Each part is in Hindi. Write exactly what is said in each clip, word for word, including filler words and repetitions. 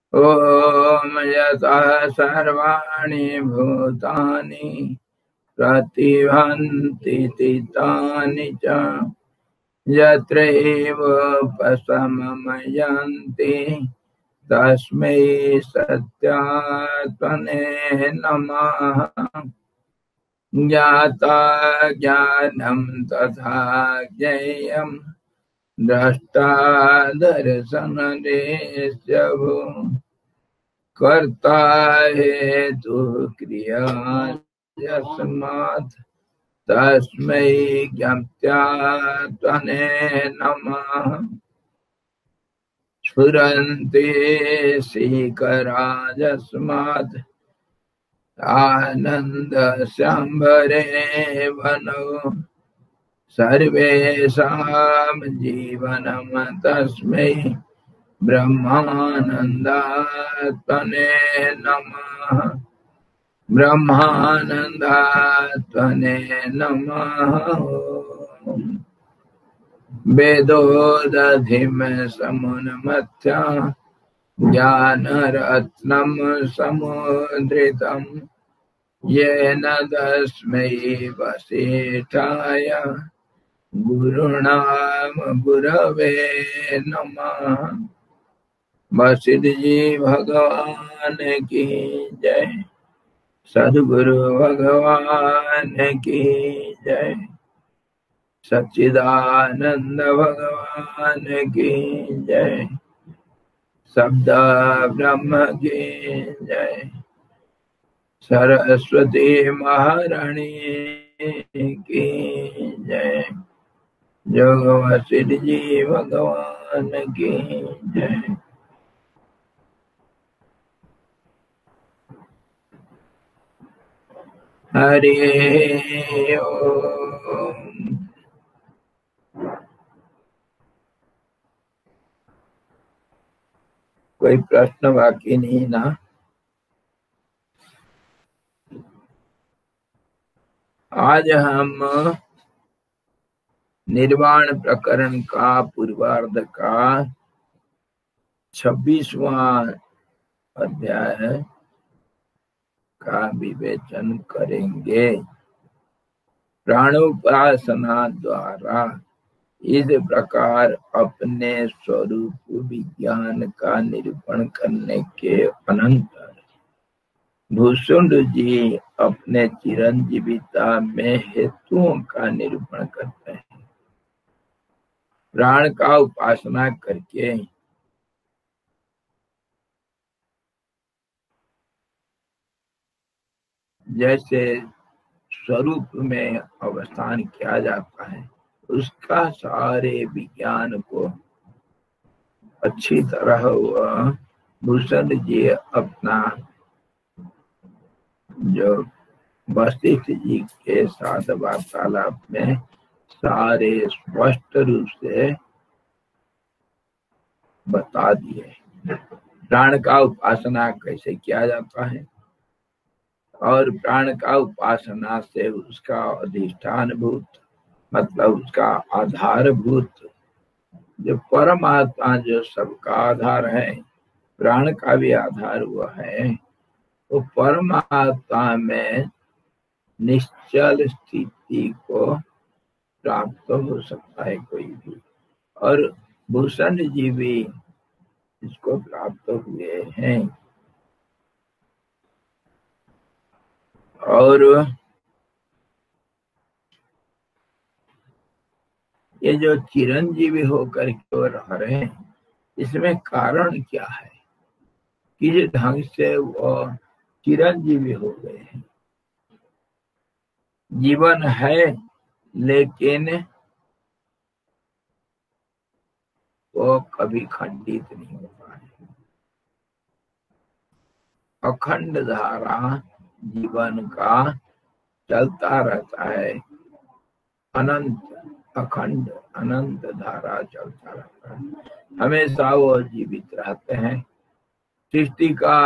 ओम यतः सर्वाणि भूतानि प्रतिभान्ति तानि च यत्रैव उपशमयन्ति तस्मै सत्यात्मने नमः। ज्ञाता ज्ञानं तथा ज्ञेयं द्रष्टा दर्शनरेत्य कर्ता हेतुः क्रिया यस्मात् तस्मै ज्ञात्यात्मने नमः। स्फुरन्ति सीकराजस्मात् आनन्दशम्भरे वनो सर्वेषां जीवनं तस्मै ब्रह्मानन्दात्मने नमः। ब्रह्मानन्दात्मने नमः। वेदोदधिं समुन्मथ्य ज्ञानरत्नं समुद्रितं येन तस्मै वसिष्ठाय गुरुणाम गुरवे नमः। वशिष्ठ जी भगवान की जय। सद्गुरु भगवान की जय। सच्चिदानंद भगवान की जय। शब्द ब्रह्म की जय। सरस्वती महारानी की जय। जोग वशिष्ठ जी भगवान की जय। हरि ओम। कोई प्रश्न बाकी नहीं ना? आज हम निर्वाण प्रकरण का पूर्वार्ध का छब्बीसवां अध्याय का विवेचन करेंगे। प्राणोपासना द्वारा इस प्रकार अपने स्वरूप विज्ञान का निरूपण करने के अनंतर भूषुंड जी अपने चिरंजीविता में हेतुओं का निरूपण करते हैं। प्राण का उपासना करके जैसे स्वरूप में अवस्थान किया जाता है, उसका सारे विज्ञान को अच्छी तरह वह भूषण जी अपना जो वशिष्ठ जी के साथ वार्तालाप में सारे स्पष्ट रूप से बता दिए। प्राण का उपासना कैसे किया जाता है और प्राण का उपासना से उसका अधिष्ठान भूत मतलब उसका आधारभूत जो परमात्मा जो सबका आधार है, प्राण का भी आधार हुआ है, वो परमात्मा में निश्चल स्थिति को प्राप्त हो सकता है कोई भी, और भूषण जी भी इसको प्राप्त हुए हैं। और ये जो चिरंजीवी होकर क्यों रह रहे हैं, इसमें कारण क्या है? किस ढंग से वो चिरंजीवी हो गए हैं? जीवन है लेकिन वो कभी खंडित नहीं होता है। अखंड धारा जीवन का चलता रहता है। अनंत अखंड अनंत धारा चलता रहता है। हमेशा वो जीवित रहते हैं। सृष्टि का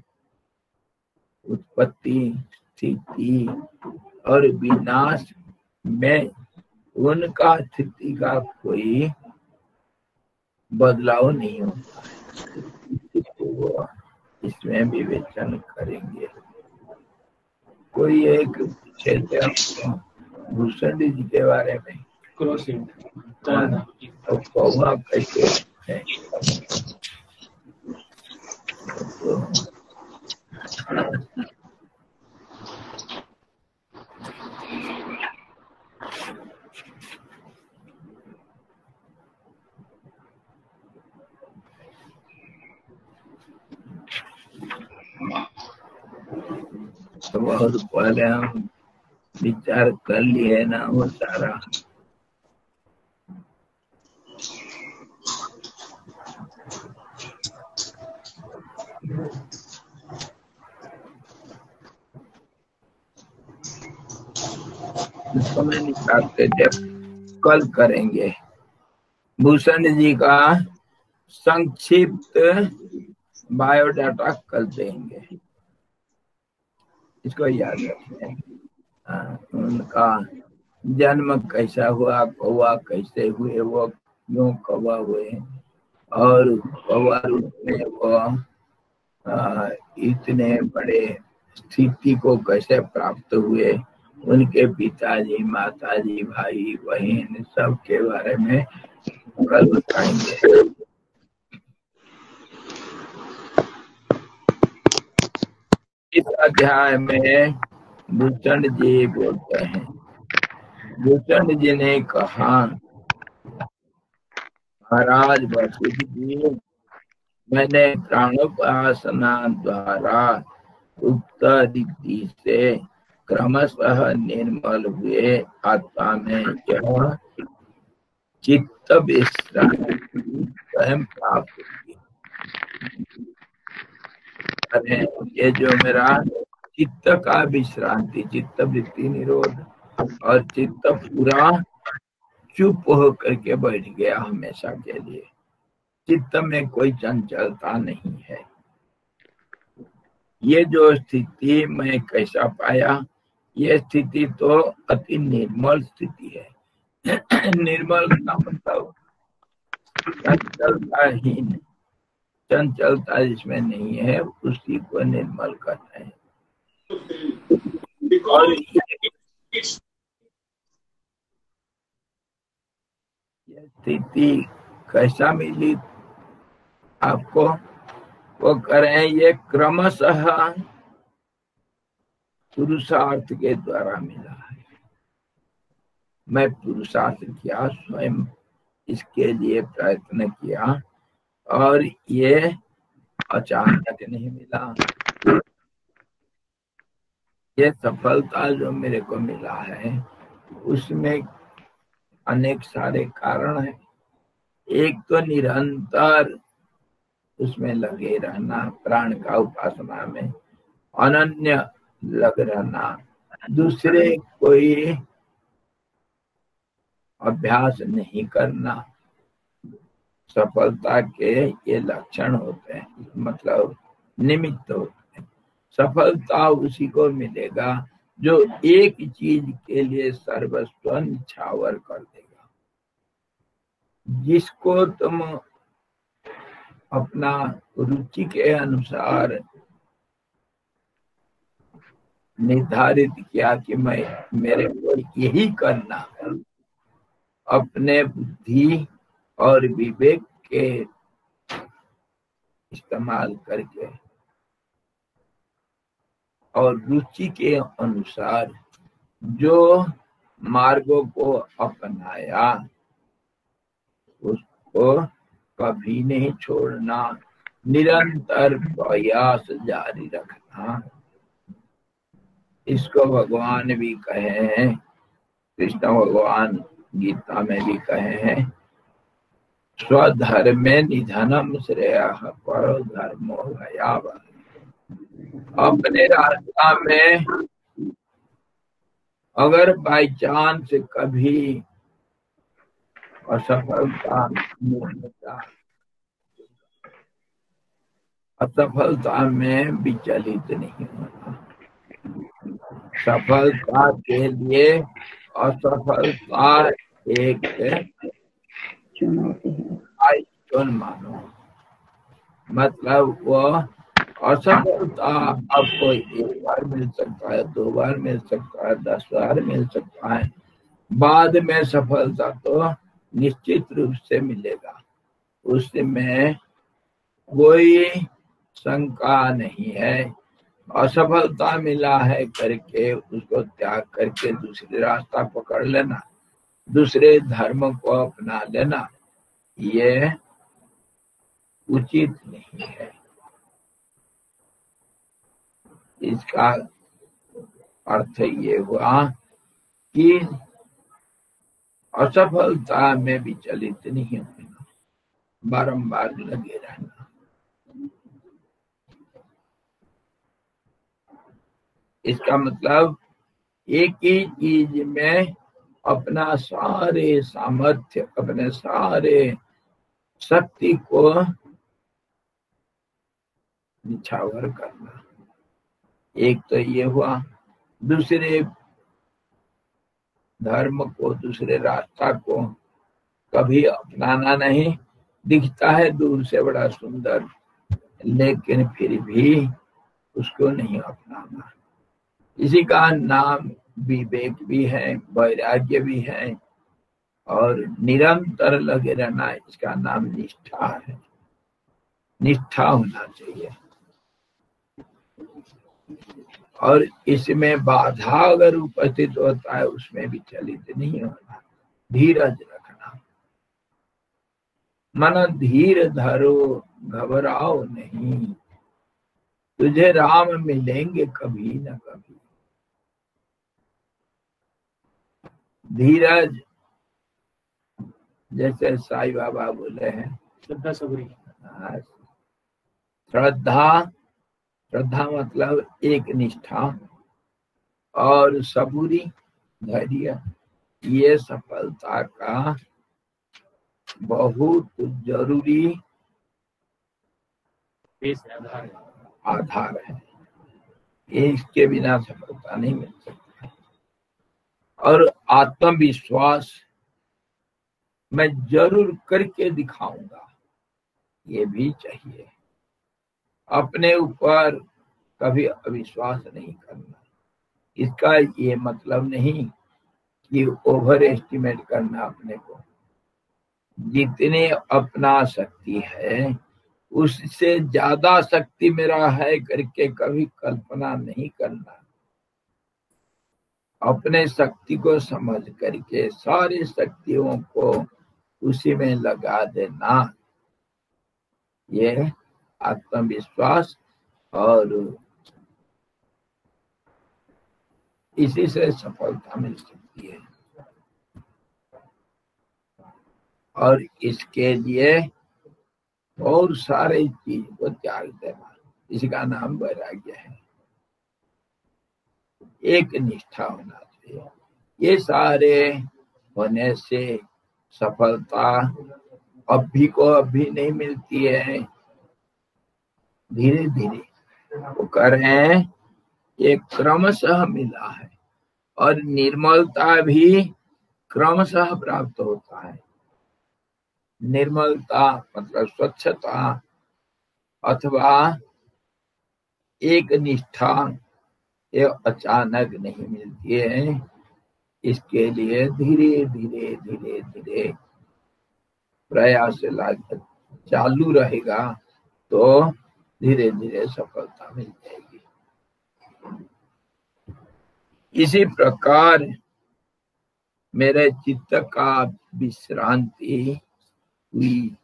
उत्पत्ति, स्थिति और विनाश में उनका स्थिति का कोई बदलाव नहीं होता है। वो में विवेचन करेंगे। कोई एक क्षेत्र भूषण जी के बारे में तो कौवा कैसे है तो बहुत पहले हम विचार कर लिए ना वो सारा। इसको मैं निकालते जब कल करेंगे। भूषण जी का संक्षिप्त बायोडाटा कल देंगे, इसको याद रखें। उनका जन्म कैसा हुआ, कौवा कैसे हुए, वो क्यों कौवा हुए, और कौवा रूप में वो आ, इतने बड़े स्थिति को कैसे प्राप्त हुए, उनके पिताजी, माताजी, भाई बहन सब के बारे में कल बताएंगे। इस अध्याय में भूषण जी बोलते हैं, भूषण जी ने कहा, महाराज वशिष्ठ जी, मैंने प्राणोपासना द्वारा उक्त रीति से क्रमशः निर्मल हुए आत्मा में यह चित्त विश्रांति स्वयं प्राप्त हुई। अरे ये जो मेरा चित्त का विश्रांति, चित्त वृत्ति निरोध और चित्त पूरा चुप हो करके बैठ गया हमेशा के लिए, चित्त में कोई चंचलता नहीं है। ये जो स्थिति मैं कैसा पाया, ये स्थिति तो अति निर्मल स्थिति है। निर्मल का मतलब चंचलताहीन, चंचलता जिसमें नहीं है उसी को निर्मल कहते हैं। और ये स्थिति कैसा मिली आपको, वो करें ये क्रमशः पुरुषार्थ के द्वारा मिला है। मैं पुरुषार्थ किया, स्वयं इसके लिए प्रयत्न किया, और ये अचानक नहीं मिला। ये सफलता जो मेरे को मिला है उसमें अनेक सारे कारण हैं। एक तो निरंतर उसमें लगे रहना, प्राण का उपासना में अनन्य लग रहना। दूसरे कोई अभ्यास नहीं करना। सफलता के ये लक्षण होते हैं, मतलब निमित्त होते हैं। सफलता उसी को मिलेगा जो एक चीज के लिए सर्वस्व निछावर कर देगा। जिसको तुम अपना रुचि के अनुसार निर्धारित किया कि मैं मेरे को यही करना है, अपने बुद्धि और विवेक के इस्तेमाल करके और रुचि के अनुसार जो मार्गों को अपनाया उसको कभी नहीं छोड़ना, निरंतर प्रयास जारी रखना। इसको भगवान भी कहे हैं, कृष्ण भगवान गीता में भी कहे हैं, स्वधर्मे निधनम श्रेयः परो धर्मो भयावह। अपने रास्ता में अगर बाई चांस कभी असफलता मिलता, असफलता में विचलित नहीं होना। सफलता के लिए असफलता एक चुनौती मानो, मतलब वो असफलता आपको एक बार मिल सकता है, दो बार मिल सकता है, दस बार मिल सकता है, बाद में सफलता तो निश्चित रूप से मिलेगा, उसमें कोई शंका नहीं है। असफलता मिला है करके उसको त्याग करके दूसरे रास्ता पकड़ लेना, दूसरे धर्म को अपना लेना, ये उचित नहीं है। इसका अर्थ ये हुआ कि असफलता में विचलित नहीं होना, बारंबार लगे रहना। इसका मतलब एक ही चीज में अपना सारे सामर्थ्य, अपने सारे शक्ति को निछावर करना, एक तो ये हुआ। दूसरे धर्म को, दूसरे रास्ता को कभी अपनाना नहीं। दिखता है दूर से बड़ा सुंदर, लेकिन फिर भी उसको नहीं अपनाना। इसी का नाम विवेक भी है, वैराग्य भी है, और निरंतर लगे रहना, इसका नाम निष्ठा है। निष्ठा होना चाहिए, और इसमें बाधा अगर उपस्थित होता है उसमें विचलित नहीं होना, धीरज रखना। मन धीर धरो घबराओ नहीं, तुझे राम मिलेंगे कभी न कभी। धीरज, जैसे साईं बाबा बोले हैं, श्रद्धा सबूरी। श्रद्धा, श्रद्धा मतलब एक निष्ठा, और सबूरी धैर्य, ये सफलता का बहुत जरूरी आधार है। आधार है। इसके बिना सफलता नहीं मिल सकती। और आत्मविश्वास, मैं जरूर करके दिखाऊंगा, ये भी चाहिए। अपने ऊपर कभी अविश्वास नहीं करना। इसका ये मतलब नहीं कि ओवर एस्टिमेट करना अपने को। जितने अपना शक्ति है उससे ज्यादा शक्ति मेरा है करके कभी कल्पना नहीं करना। अपने शक्ति को समझ करके सारी शक्तियों को उसी में लगा देना, ये आत्मविश्वास, और इसी से सफलता मिल सकती है। और इसके लिए और सारे चीज को त्याग देना, इसका नाम वैराग्य है। एक निष्ठा होना चाहिए। ये सारे होने से सफलता अभी को अभी नहीं मिलती है, धीरे धीरे वो कर रहे हैं, ये क्रमशः मिला है। और निर्मलता भी क्रमशः प्राप्त होता है। निर्मलता मतलब स्वच्छता अथवा एक निष्ठा, ये अचानक नहीं मिलती है। इसके लिए धीरे धीरे धीरे धीरे प्रयास चालू रहेगा तो धीरे धीरे सफलता मिल जाएगी। इसी प्रकार मेरे चित्त का विश्रांति हुई,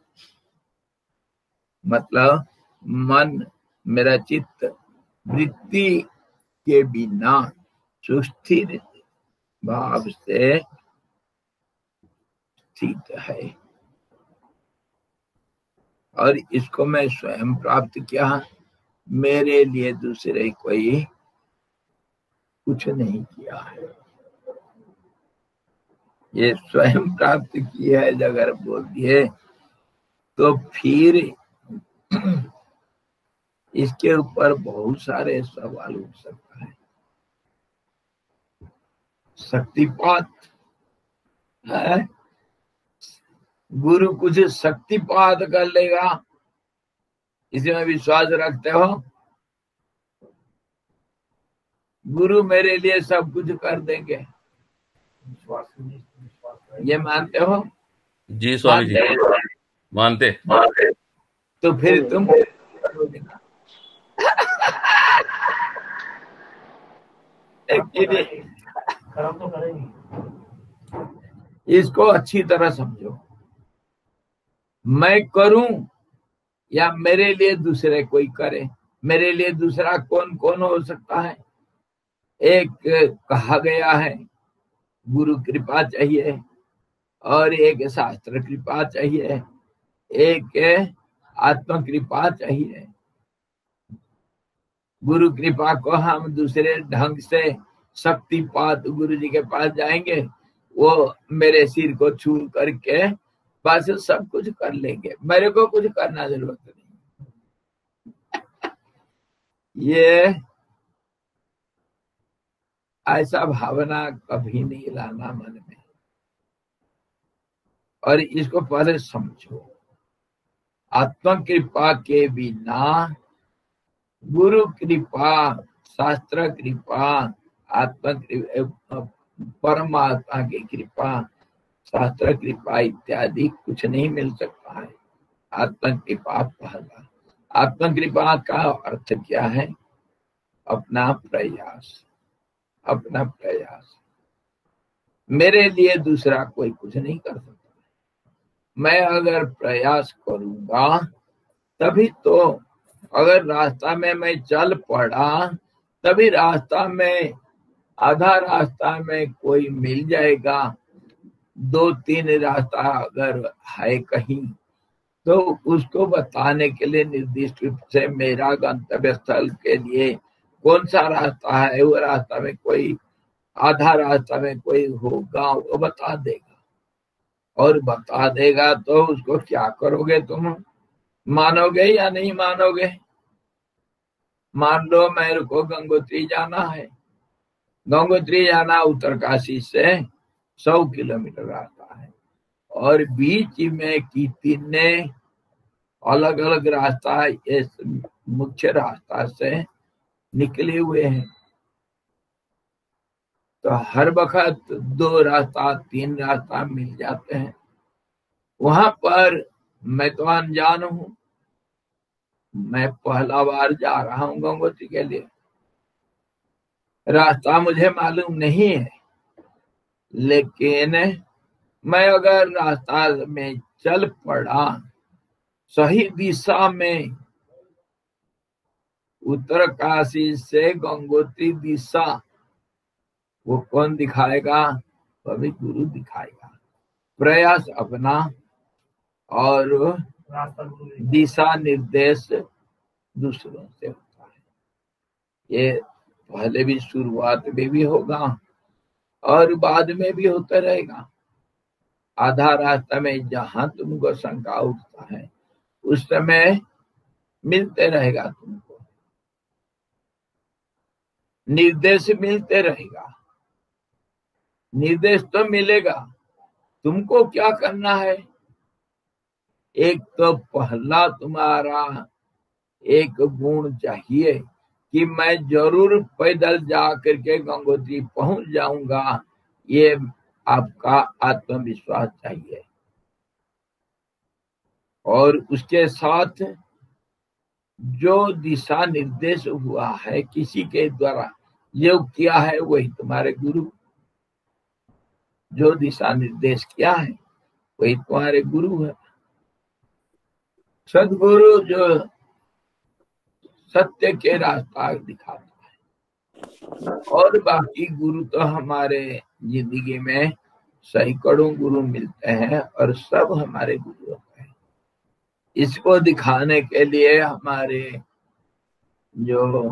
मतलब मन, मेरा चित्त वृत्ति के बिना सुस्थिर भाव से स्थित है। और इसको मैं स्वयं प्राप्त किया, मेरे लिए दूसरे कोई कुछ नहीं किया है, ये स्वयं प्राप्त किया है अगर बोल दिए तो फिर इसके ऊपर बहुत सारे सवाल उठ सकता है। शक्तिपात है, गुरु कुछ शक्तिपात कर लेगा, इसमें विश्वास रखते हो? गुरु मेरे लिए सब कुछ कर देंगे, ये मानते हो? जी स्वामी जी, मानते। तो फिर तुम खराब तो करेंगी। इसको अच्छी तरह समझो, मैं करूं या मेरे लिए दूसरे कोई करे। मेरे लिए दूसरा कौन कौन हो सकता है? एक कहा गया है गुरु कृपा चाहिए, और एक शास्त्र कृपा चाहिए, एक आत्म कृपा चाहिए। गुरु कृपा को हम दूसरे ढंग से शक्तिपात गुरु जी के पास जाएंगे, वो मेरे सिर को छू करके बस सब कुछ कर लेंगे, मेरे को कुछ करना जरूरत नहीं। ये ऐसा भावना कभी नहीं लाना मन में, और इसको पहले समझो। आत्म कृपा के बिना गुरु कृपा, शास्त्र कृपा, आत्म कृपा, परमात्मा की कृपा, शास्त्र कृपा इत्यादि कुछ नहीं मिल सकता है। आत्म कृपा पहला। आत्म कृपा का अर्थ क्या है? अपना प्रयास, अपना प्रयास। मेरे लिए दूसरा कोई कुछ नहीं कर सकता। मैं अगर प्रयास करूंगा तभी तो, अगर रास्ता में मैं चल पड़ा तभी रास्ता में, आधा रास्ता में कोई मिल जाएगा, दो तीन रास्ता अगर है कहीं तो उसको बताने के लिए निर्दिष्ट रूप से मेरा गंतव्य स्थल के लिए कौन सा रास्ता है, वो रास्ता में कोई, आधा रास्ता में कोई होगा, वो बता देगा। और बता देगा तो उसको क्या करोगे तुम? मानोगे या नहीं मानोगे? मान लो मेरे को गंगोत्री जाना है, गंगोत्री जाना उत्तरकाशी से सौ किलोमीटर रास्ता है, और बीच में कितने अलग अलग रास्ता इस मुख्य रास्ता से निकले हुए हैं। तो हर वक्त दो रास्ता तीन रास्ता मिल जाते हैं। वहां पर मैं तो अनजान हूं, मैं पहला बार जा रहा हूं गंगोत्री के लिए, रास्ता मुझे मालूम नहीं है, लेकिन मैं अगर रास्ता में चल पड़ा सही दिशा में, उत्तरकाशी से गंगोत्री दिशा, वो कौन दिखाएगा? वही गुरु दिखाएगा। प्रयास अपना और दिशा निर्देश दूसरों से होता है। ये पहले भी शुरुआत में भी होगा और बाद में भी होता रहेगा। आधा रास्ता में जहां तुमको शंका उठता है उस समय मिलते रहेगा, तुमको निर्देश मिलते रहेगा। निर्देश तो मिलेगा, तुमको क्या करना है? एक तो पहला तुम्हारा एक गुण चाहिए कि मैं जरूर पैदल जा करके गंगोत्री पहुंच जाऊंगा, ये आपका आत्मविश्वास चाहिए। और उसके साथ जो दिशा निर्देश हुआ है किसी के द्वारा, जो किया है वही तुम्हारे गुरु, जो दिशा निर्देश किया है वही तुम्हारे गुरु है। सदगुरु जो सत्य के रास्ता दिखाता है, और बाकी गुरु तो हमारे जिंदगी में सैकड़ों गुरु मिलते हैं और सब हमारे गुरु होते हैं। इसको दिखाने के लिए हमारे जो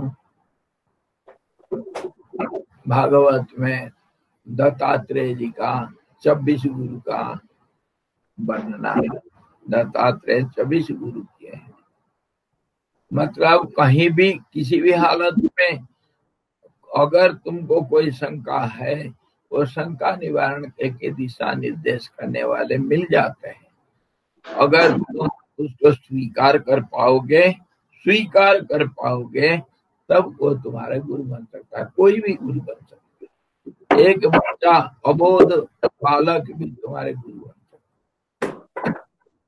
भागवत में दत्तात्रेय जी का छब्बीस गुरु का वर्णना, दत्तात्रेय छब्बीस गुरु किए हैं। मतलब कहीं भी किसी भी हालत में अगर तुमको कोई शंका है, वो शंका निवारण के दिशा निर्देश करने वाले मिल जाते हैं। अगर तुम उसको स्वीकार कर पाओगे, स्वीकार कर पाओगे तब वो तुम्हारा गुरु बन सकता है, कोई भी गुरु बन सकता है। एक बच्चा अबोध बालक भी तुम्हारे गुरु बन सकता है,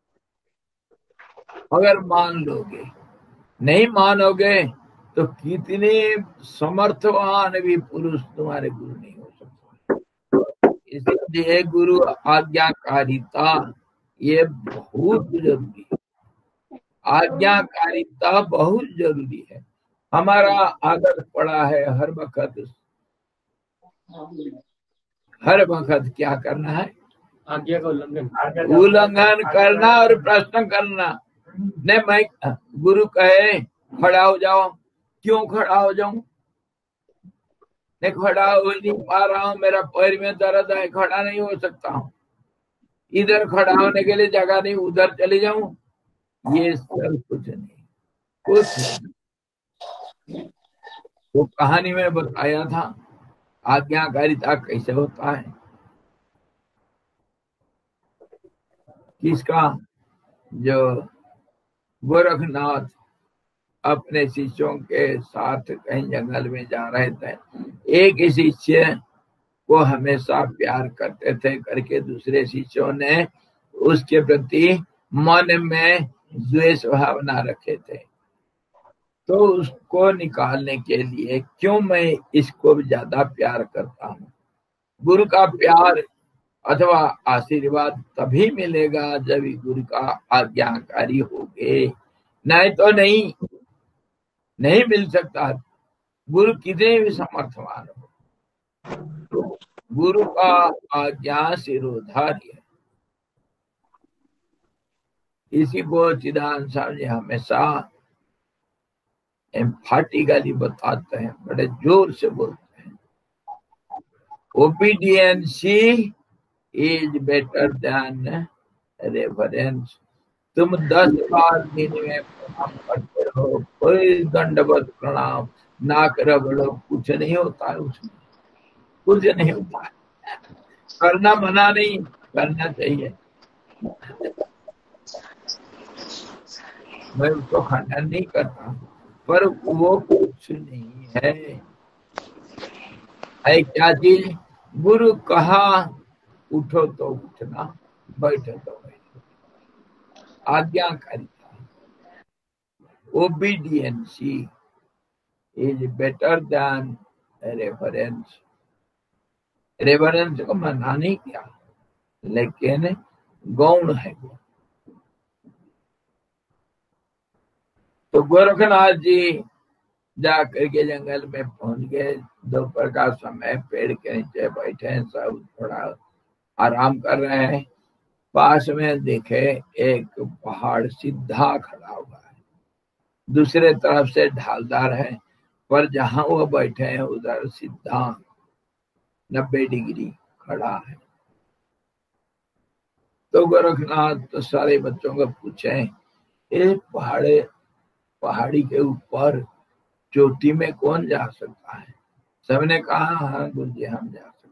अगर मान लोगे। नहीं मानोगे तो कितने समर्थवान भी पुरुष तुम्हारे गुरु नहीं हो सकते। इसलिए गुरु आज्ञाकारिता ये बहुत जरूरी है, आज्ञाकारिता बहुत जरूरी है। हमारा आदत पड़ा है हर वक्त हर वक्त क्या करना है, आज्ञा का उल्लंघन उल्लंघन करना और प्रश्न करना। नहीं, मैं गुरु कहे खड़ा हो जाओ, क्यों खड़ा हो जाऊं? नहीं, खड़ा हो नहीं पा रहा हूं, मेरा पैर में दर्द है, खड़ा नहीं हो सकता हूं। इधर खड़ा होने के लिए जगह नहीं, उधर चले जाऊं? ये सब कुछ नहीं, कुछ नहीं। वो कहानी में बताया था आज्ञाकारिता कैसे होता है। किसका? जो गोरखनाथ अपने शिष्यों के साथ कहीं जंगल में जा रहे थे, एक शिष्य को हमेशा प्यार करते थे करके दूसरे शिष्यों ने उसके प्रति मन में द्वेष भावना रखे थे। तो उसको निकालने के लिए क्यों मैं इसको ज्यादा प्यार करता हूँ। गुरु का प्यार अथवा आशीर्वाद तभी मिलेगा जब गुरु का आज्ञाकारी होगे, नहीं तो नहीं नहीं मिल सकता। गुरु कितने भी समर्थवान हो, गुरु का आज्ञा सिरोधार्य है। इसी को चिदानंद साहब जी हमेशा एम्फाटिकली बताते हैं, बड़े जोर से बोलते हैं, obedience is better than reference. तुम दस बार दिन में प्रणाम करते हो, कोई दंडवत प्रणाम नाक रगड़ो, कुछ नहीं होता है, उसमें कुछ नहीं होता है। करना मना नहीं, करना चाहिए। मैं उसको खंडन नहीं करता, पर वो कुछ नहीं है। है क्या चीज? गुरु कहा उठो तो उठना, बैठो तो बैठो, आज्ञाकारिता। Obedience is better than reference. Reference को मना नहीं किया, लेकिन गौण है वो। तो गोरखनाथ जी जाकर के जंगल में पहुंच गए, दोपहर का समय, पेड़ के नीचे बैठे हैं, सब थोड़ा आराम कर रहे हैं। पास में देखे एक पहाड़ सीधा खड़ा हुआ है, दूसरे तरफ से ढालदार है, पर जहां वो बैठे हैं उधर सीधा नब्बे डिग्री खड़ा है। तो गोरखनाथ तो सारे बच्चों को पूछे, इस पहाड़े पहाड़ी के ऊपर चोटी में कौन जा सकता है? सबने कहा हाँ गुरु जी हम जा सकते।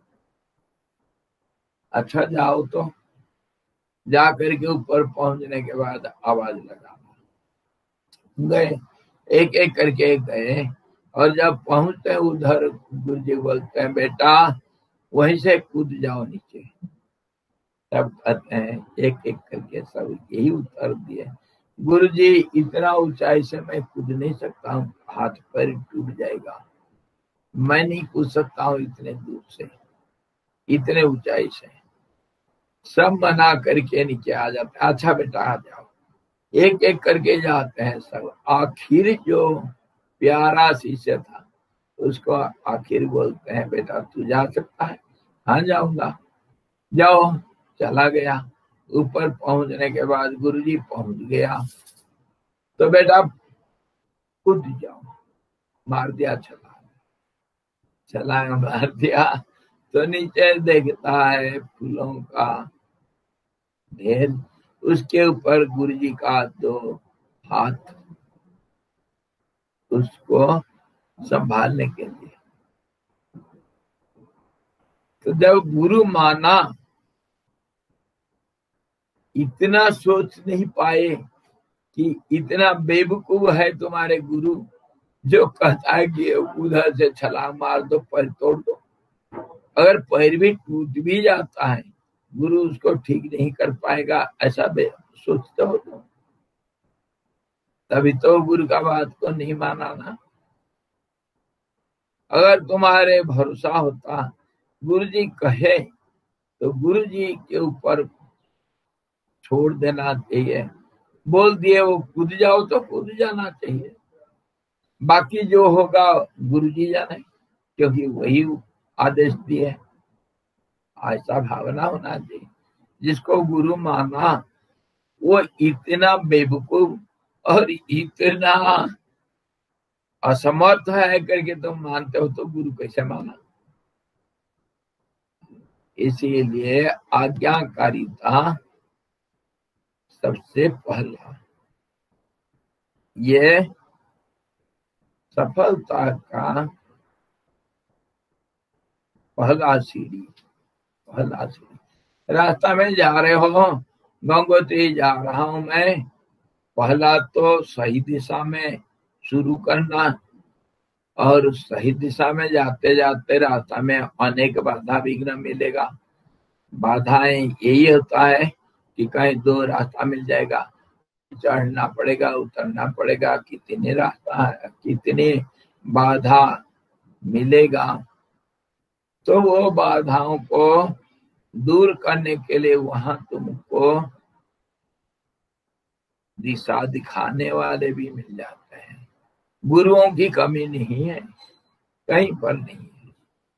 अच्छा जाओ। तो जाकर के ऊपर पहुंचने के बाद आवाज लगा गए, एक एक करके गए, और जब पहुंचते उधर गुरु जी बोलते हैं बेटा वहीं से कूद जाओ नीचे। तब कहते हैं एक एक करके सब यही उत्तर दिए, गुरु जी इतना ऊंचाई से मैं कूद नहीं सकता हूँ, हाथ पैर टूट जाएगा, मैं नहीं कूद सकता हूँ इतने दूर से, इतने ऊंचाई से। सब मना करके नीचे आ जाते, अच्छा बेटा आ जाओ। एक एक करके जाते हैं सब। आखिर जो प्यारा शिष्य था उसको आखिर बोलते हैं बेटा तू जा सकता है? हाँ जाऊंगा। जाओ। चला गया। ऊपर पहुंचने के बाद गुरुजी पहुंच गया, तो बेटा कूद जाओ। मार दिया छलांग, छलांग मार दिया तो नीचे देखता है फूलों का ढेर, उसके ऊपर गुरुजी का दो हाथ उसको संभालने के लिए। तो जब गुरु माना, इतना सोच नहीं पाए कि इतना बेवकूफ है तुम्हारे गुरु जो कहता है कि उधर से छलांग मार दो, पैर तोड़ दो, अगर पैर भी टूट भी जाता है गुरु उसको ठीक नहीं कर पाएगा, ऐसा सोचते हो तो तभी तो गुरु का बात को नहीं माना ना। अगर तुम्हारे भरोसा होता गुरु जी कहे तो गुरु जी के ऊपर छोड़ देना चाहिए, बोल दिए वो कूद जाओ तो कूद जाना चाहिए, बाकी जो होगा गुरु जी जाने, क्योंकि वही आदेश दिए। ऐसा भावना होना चाहिए। जिसको गुरु माना वो इतना बेवकूफ और इतना असमर्थ है करके तुम मानते हो तो गुरु कैसे माना। इसीलिए आज्ञाकारिता सबसे पहला, ये सफलता का पहला सीढ़ी, पहला सीढ़ी। रास्ता में जा रहे हो, गंगोत्री जा रहा हूं मैं, पहला तो सही दिशा में शुरू करना, और सही दिशा में जाते जाते रास्ता में अनेक बाधा विघ्न मिलेगा। बाधाएं यही होता है कि कहीं दो रास्ता मिल जाएगा, चढ़ना पड़ेगा, उतरना पड़ेगा, कितने रास्ता है, कितने बाधा मिलेगा। तो वो बाधाओं को दूर करने के लिए वहां तुमको दिशा दिखाने वाले भी मिल जाते हैं। गुरुओं की कमी नहीं है, कहीं पर नहीं है।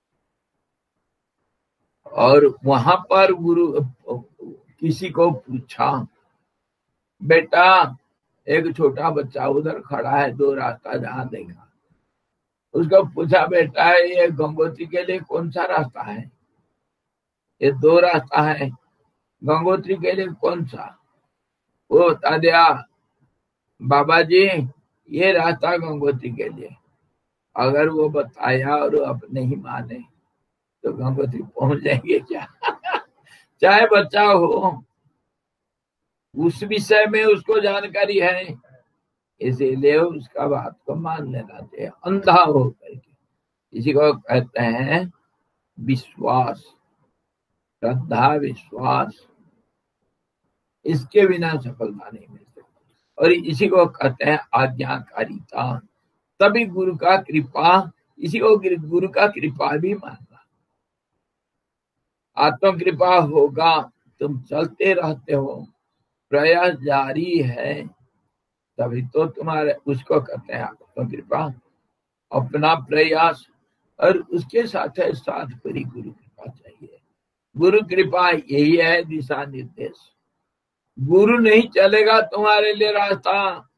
और वहां पर गुरु किसी को पूछा, बेटा एक छोटा बच्चा उधर खड़ा है, दो रास्ता जहां देखा, उसको पूछा बेटा ये गंगोत्री के लिए कौन सा रास्ता है? ये दो रास्ता है, गंगोत्री के लिए कौन सा? वो बता दिया, बाबा जी ये रास्ता गंगोत्री के लिए। अगर वो बताया और अब नहीं माने तो गंगोत्री पहुंच जाएंगे क्या? चाहे बच्चा हो, उस विषय में उसको जानकारी है, इसीलिए उसका बात को मान लेना चाहिए अंधा हो करके। इसी को कहते हैं विश्वास, श्रद्धा, विश्वास। इसके बिना सफलता नहीं मिलती। और इसी को कहते हैं आज्ञाकारिता। तभी गुरु का कृपा, इसी को गुरु का कृपा भी मानना। आत्म कृपा होगा, तुम चलते रहते हो, प्रयास जारी है, तभी तो तुम्हारे, उसको कहते हैं आत्म कृपा। अपना प्रयास और उसके साथ साथ पूरी गुरु कृपा चाहिए। गुरु कृपा यही है दिशा निर्देश। गुरु नहीं चलेगा तुम्हारे लिए रास्ता,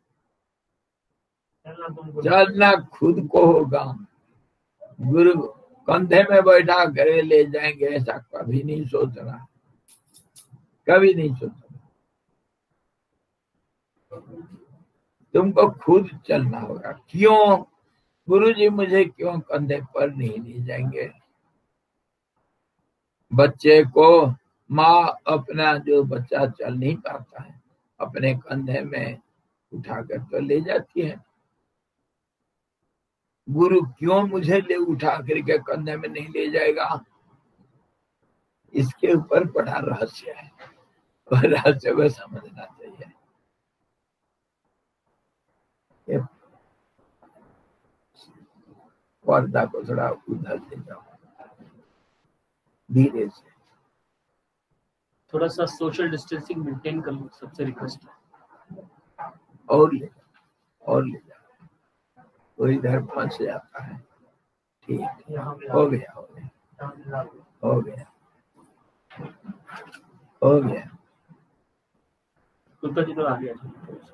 चलना खुद को होगा। गुरु कंधे में बैठा करे ले जाएंगे ऐसा कभी नहीं सोचना, कभी नहीं सोचना। तुमको खुद चलना होगा। क्यों? गुरु जी मुझे क्यों कंधे पर नहीं ले जाएंगे? बच्चे को माँ अपना, जो बच्चा चल नहीं पाता है, अपने कंधे में उठाकर तो ले जाती है। गुरु क्यों मुझे ले उठा करके कंधे में नहीं ले जाएगा? इसके ऊपर बड़ा रहस्य है और रहस्य को समझना चाहिए। पर्दा को थोड़ा उधर ले जाओ धीरे से, थोड़ा सा सोशल डिस्टेंसिंग मेंटेन कर लो, सबसे रिक्वेस्ट है। और ले और ले जाओ, वो इधर फंस जाता है। ठीक, हो गया हो गया हो गया हो गया। कुत्ता जी तो आ गया।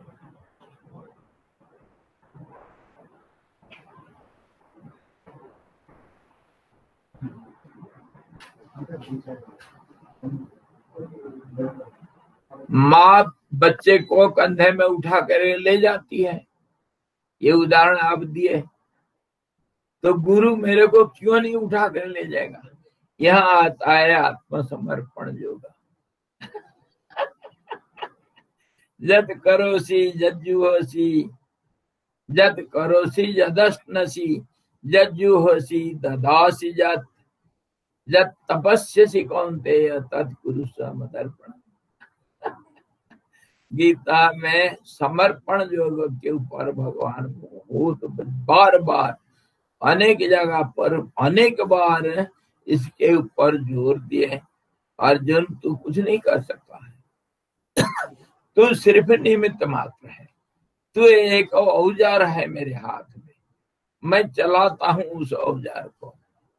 माँ बच्चे को कंधे में उठा कर ले जाती है, ये उदाहरण आप दिए, तो गुरु मेरे को क्यों नहीं उठा कर ले जाएगा? यहाँ आता है आत्मसमर्पण योगा। जत करोसी जज्जु होसी, जत करोसि यदश्नसि यज्जुहोसि ददासि जत जत तपस्यसि कौन्तेय तत् कुरुष्व मदर्पण। गीता में समर्पण योग के ऊपर भगवान बहुत बार बार अनेक जगह पर अनेक बार इसके ऊपर जोर दिए। अर्जुन तू कुछ नहीं कर सकता है, तू सिर्फ निमित्त मात्र है, तू एक औजार है मेरे हाथ में, मैं चलाता हूं उस औजार को,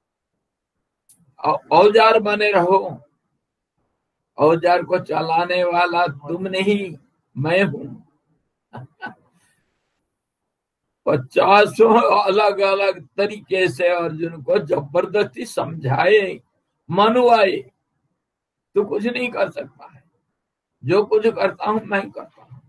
औजार बने रहो। औजार को चलाने वाला तुम नहीं मैं हूं। पचासों अलग अलग तरीके से अर्जुन को जबरदस्ती समझाए, मनुआए, तू कुछ नहीं कर सकता है, जो कुछ करता हूं मैं करता हूं।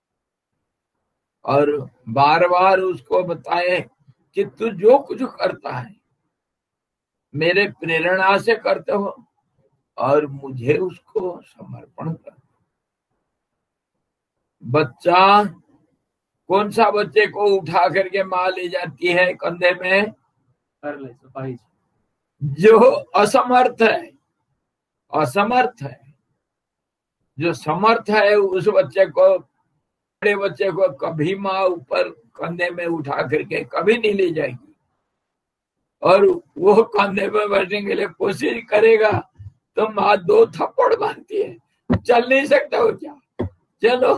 और बार बार उसको बताए कि तू जो कुछ करता है मेरे प्रेरणा से करते हो और मुझे उसको समर्पण कर। बच्चा, कौन सा बच्चे को उठा करके माँ ले जाती है कंधे में? जो असमर्थ है, असमर्थ है। जो समर्थ है उस बच्चे को, बड़े बच्चे को कभी माँ ऊपर कंधे में उठा करके कभी नहीं ले जाएगी, और वो कंधे में बैठने के लिए कोशिश करेगा तो माँ दो थप्पड़ मारती है, चल नहीं सकता हो क्या, चलो।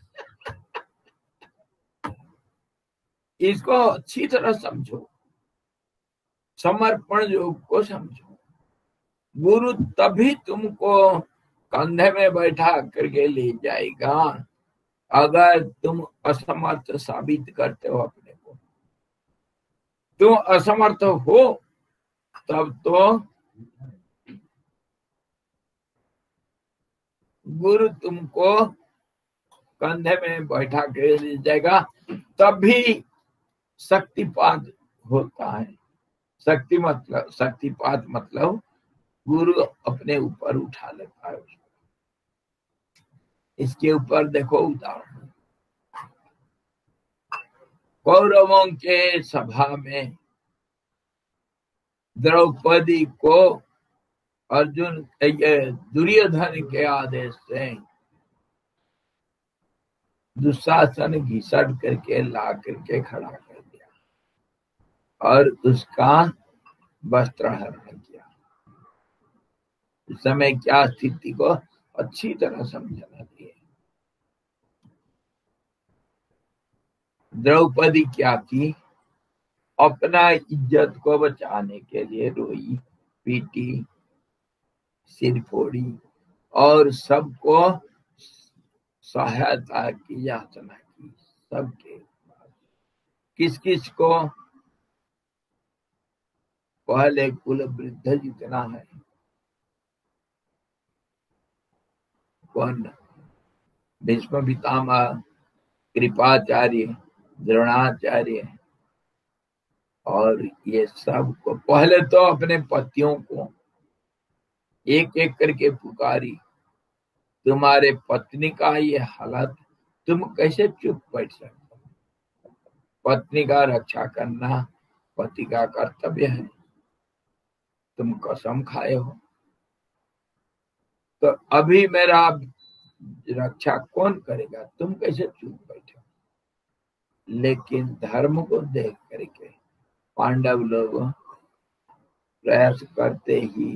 इसको अच्छी तरह समझो, समर्पण योग को समझो। गुरु तभी तुमको कंधे में बैठा करके ले जाएगा अगर तुम असमर्थ साबित करते हो अपने को। तुम असमर्थ हो तब तो गुरु तुमको कंधे में बैठा के ले जाएगा, तभी शक्तिपात होता है। शक्ति मतलब, शक्तिपात मतलब गुरु अपने ऊपर उठा लेता है उसको। इसके ऊपर देखो उदाहरण, कौरवों के सभा में द्रौपदी को अर्जुन दुर्योधन के आदेश से दुशासन घिसट करके ला करके खड़ा कर दिया और उसका वस्त्र हरण किया। उस समय क्या स्थिति को अच्छी तरह समझना चाहिए। द्रौपदी क्या की, अपना इज्जत को बचाने के लिए रोई पीटी, सिर फोड़ी और सबको सहायता की याचना की। सबके किस किस को? पहले कुल वृद्ध जितना है, कौन? भीष्म पितामह, कृपाचार्य, द्रोणाचार्य, और ये सब को पहले तो अपने पतियों को एक एक करके पुकारी, तुम्हारे पत्नी का ये हालत, तुम कैसे चुप बैठ सकते हो? पत्नी का रक्षा करना पति का कर्तव्य है। तुम कसम खाए हो तो अभी मेरा रक्षा कौन करेगा? तुम कैसे चुप बैठे? लेकिन धर्म को देख करके पांडव लोग प्रयास करते ही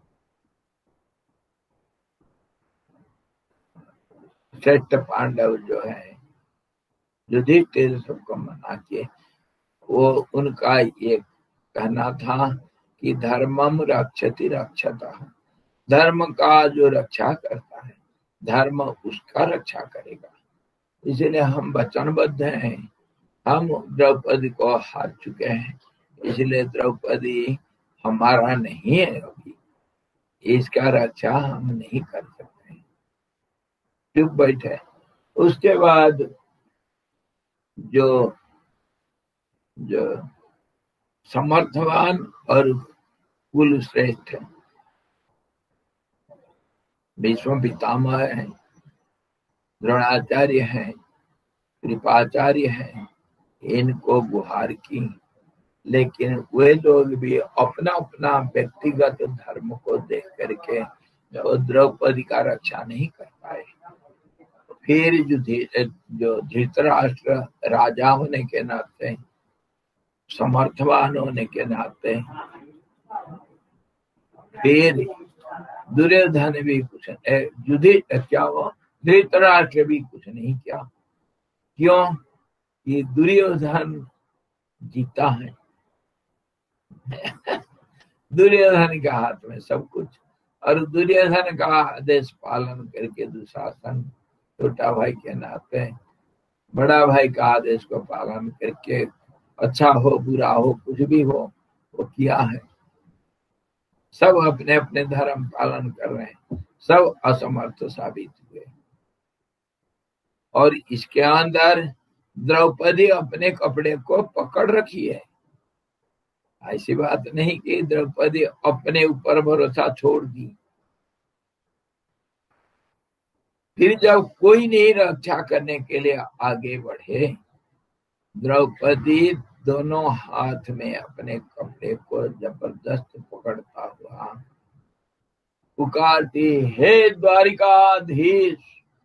श्रेष्ठ पांडव जो है, युधिष्ठिर सबको मना के, वो उनका ये कहना था कि धर्मम रक्षति रक्षता, धर्म का जो रक्षा करता है धर्म उसका रक्षा करेगा। इसलिए हम वचनबद्ध हैं, हम द्रौपदी को हार चुके हैं, इसलिए द्रौपदी हमारा नहीं है, अभी इसका रक्षा हम नहीं कर सकते, चुप बैठे। उसके बाद जो जो समर्थवान और कुल श्रेष्ठ भीष्म पितामह है, द्रोणाचार्य है, कृपाचार्य है, इनको गुहार की, लेकिन वे लोग भी अपना अपना व्यक्तिगत धर्म को देख करके द्रौपदी का रक्षा नहीं कर पाए। फिर युधिष्ठिर जो धृतराष्ट्र राजा होने के नाते, समर्थवान होने के नाते, फिर दुर्योधन भी कुछ युधिष्ठिर क्या हुआ, धृतराष्ट्र भी कुछ नहीं किया। क्यों? ये दुर्योधन जीता है। दुर्योधन के हाथ में सब कुछ, और दुर्योधन का आदेश पालन करके दुशासन छोटा भाई के नाते बड़ा भाई का आदेश को पालन करके, अच्छा हो बुरा हो कुछ भी हो वो किया है। सब अपने अपने धर्म पालन कर रहे हैं, सब असमर्थ साबित हुए। और इसके अंदर द्रौपदी अपने कपड़े को पकड़ रखी है। ऐसी बात नहीं कि द्रौपदी अपने ऊपर भरोसा छोड़ दी। फिर जब कोई नहीं रक्षा करने के लिए आगे बढ़े, द्रौपदी दोनों हाथ में अपने कपड़े को जबरदस्त पकड़ता हुआ पुकारती, हे द्वारिकाधीश।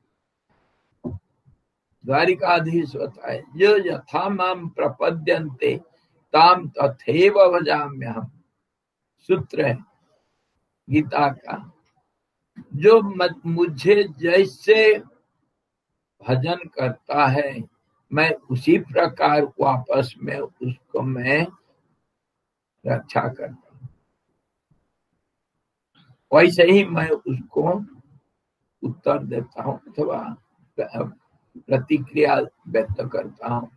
द्वारिकाधीश होता है जो यथा माम प्रपद्यन्ते ताम तथैव भजाम्यहम्, सूत्र है गीता का। जो मुझे जैसे भजन करता है मैं उसी प्रकार वापस में उसको मैं रक्षा करता हूँ, वैसे ही मैं उसको उत्तर देता हूँ अथवा प्रतिक्रिया व्यक्त करता हूँ।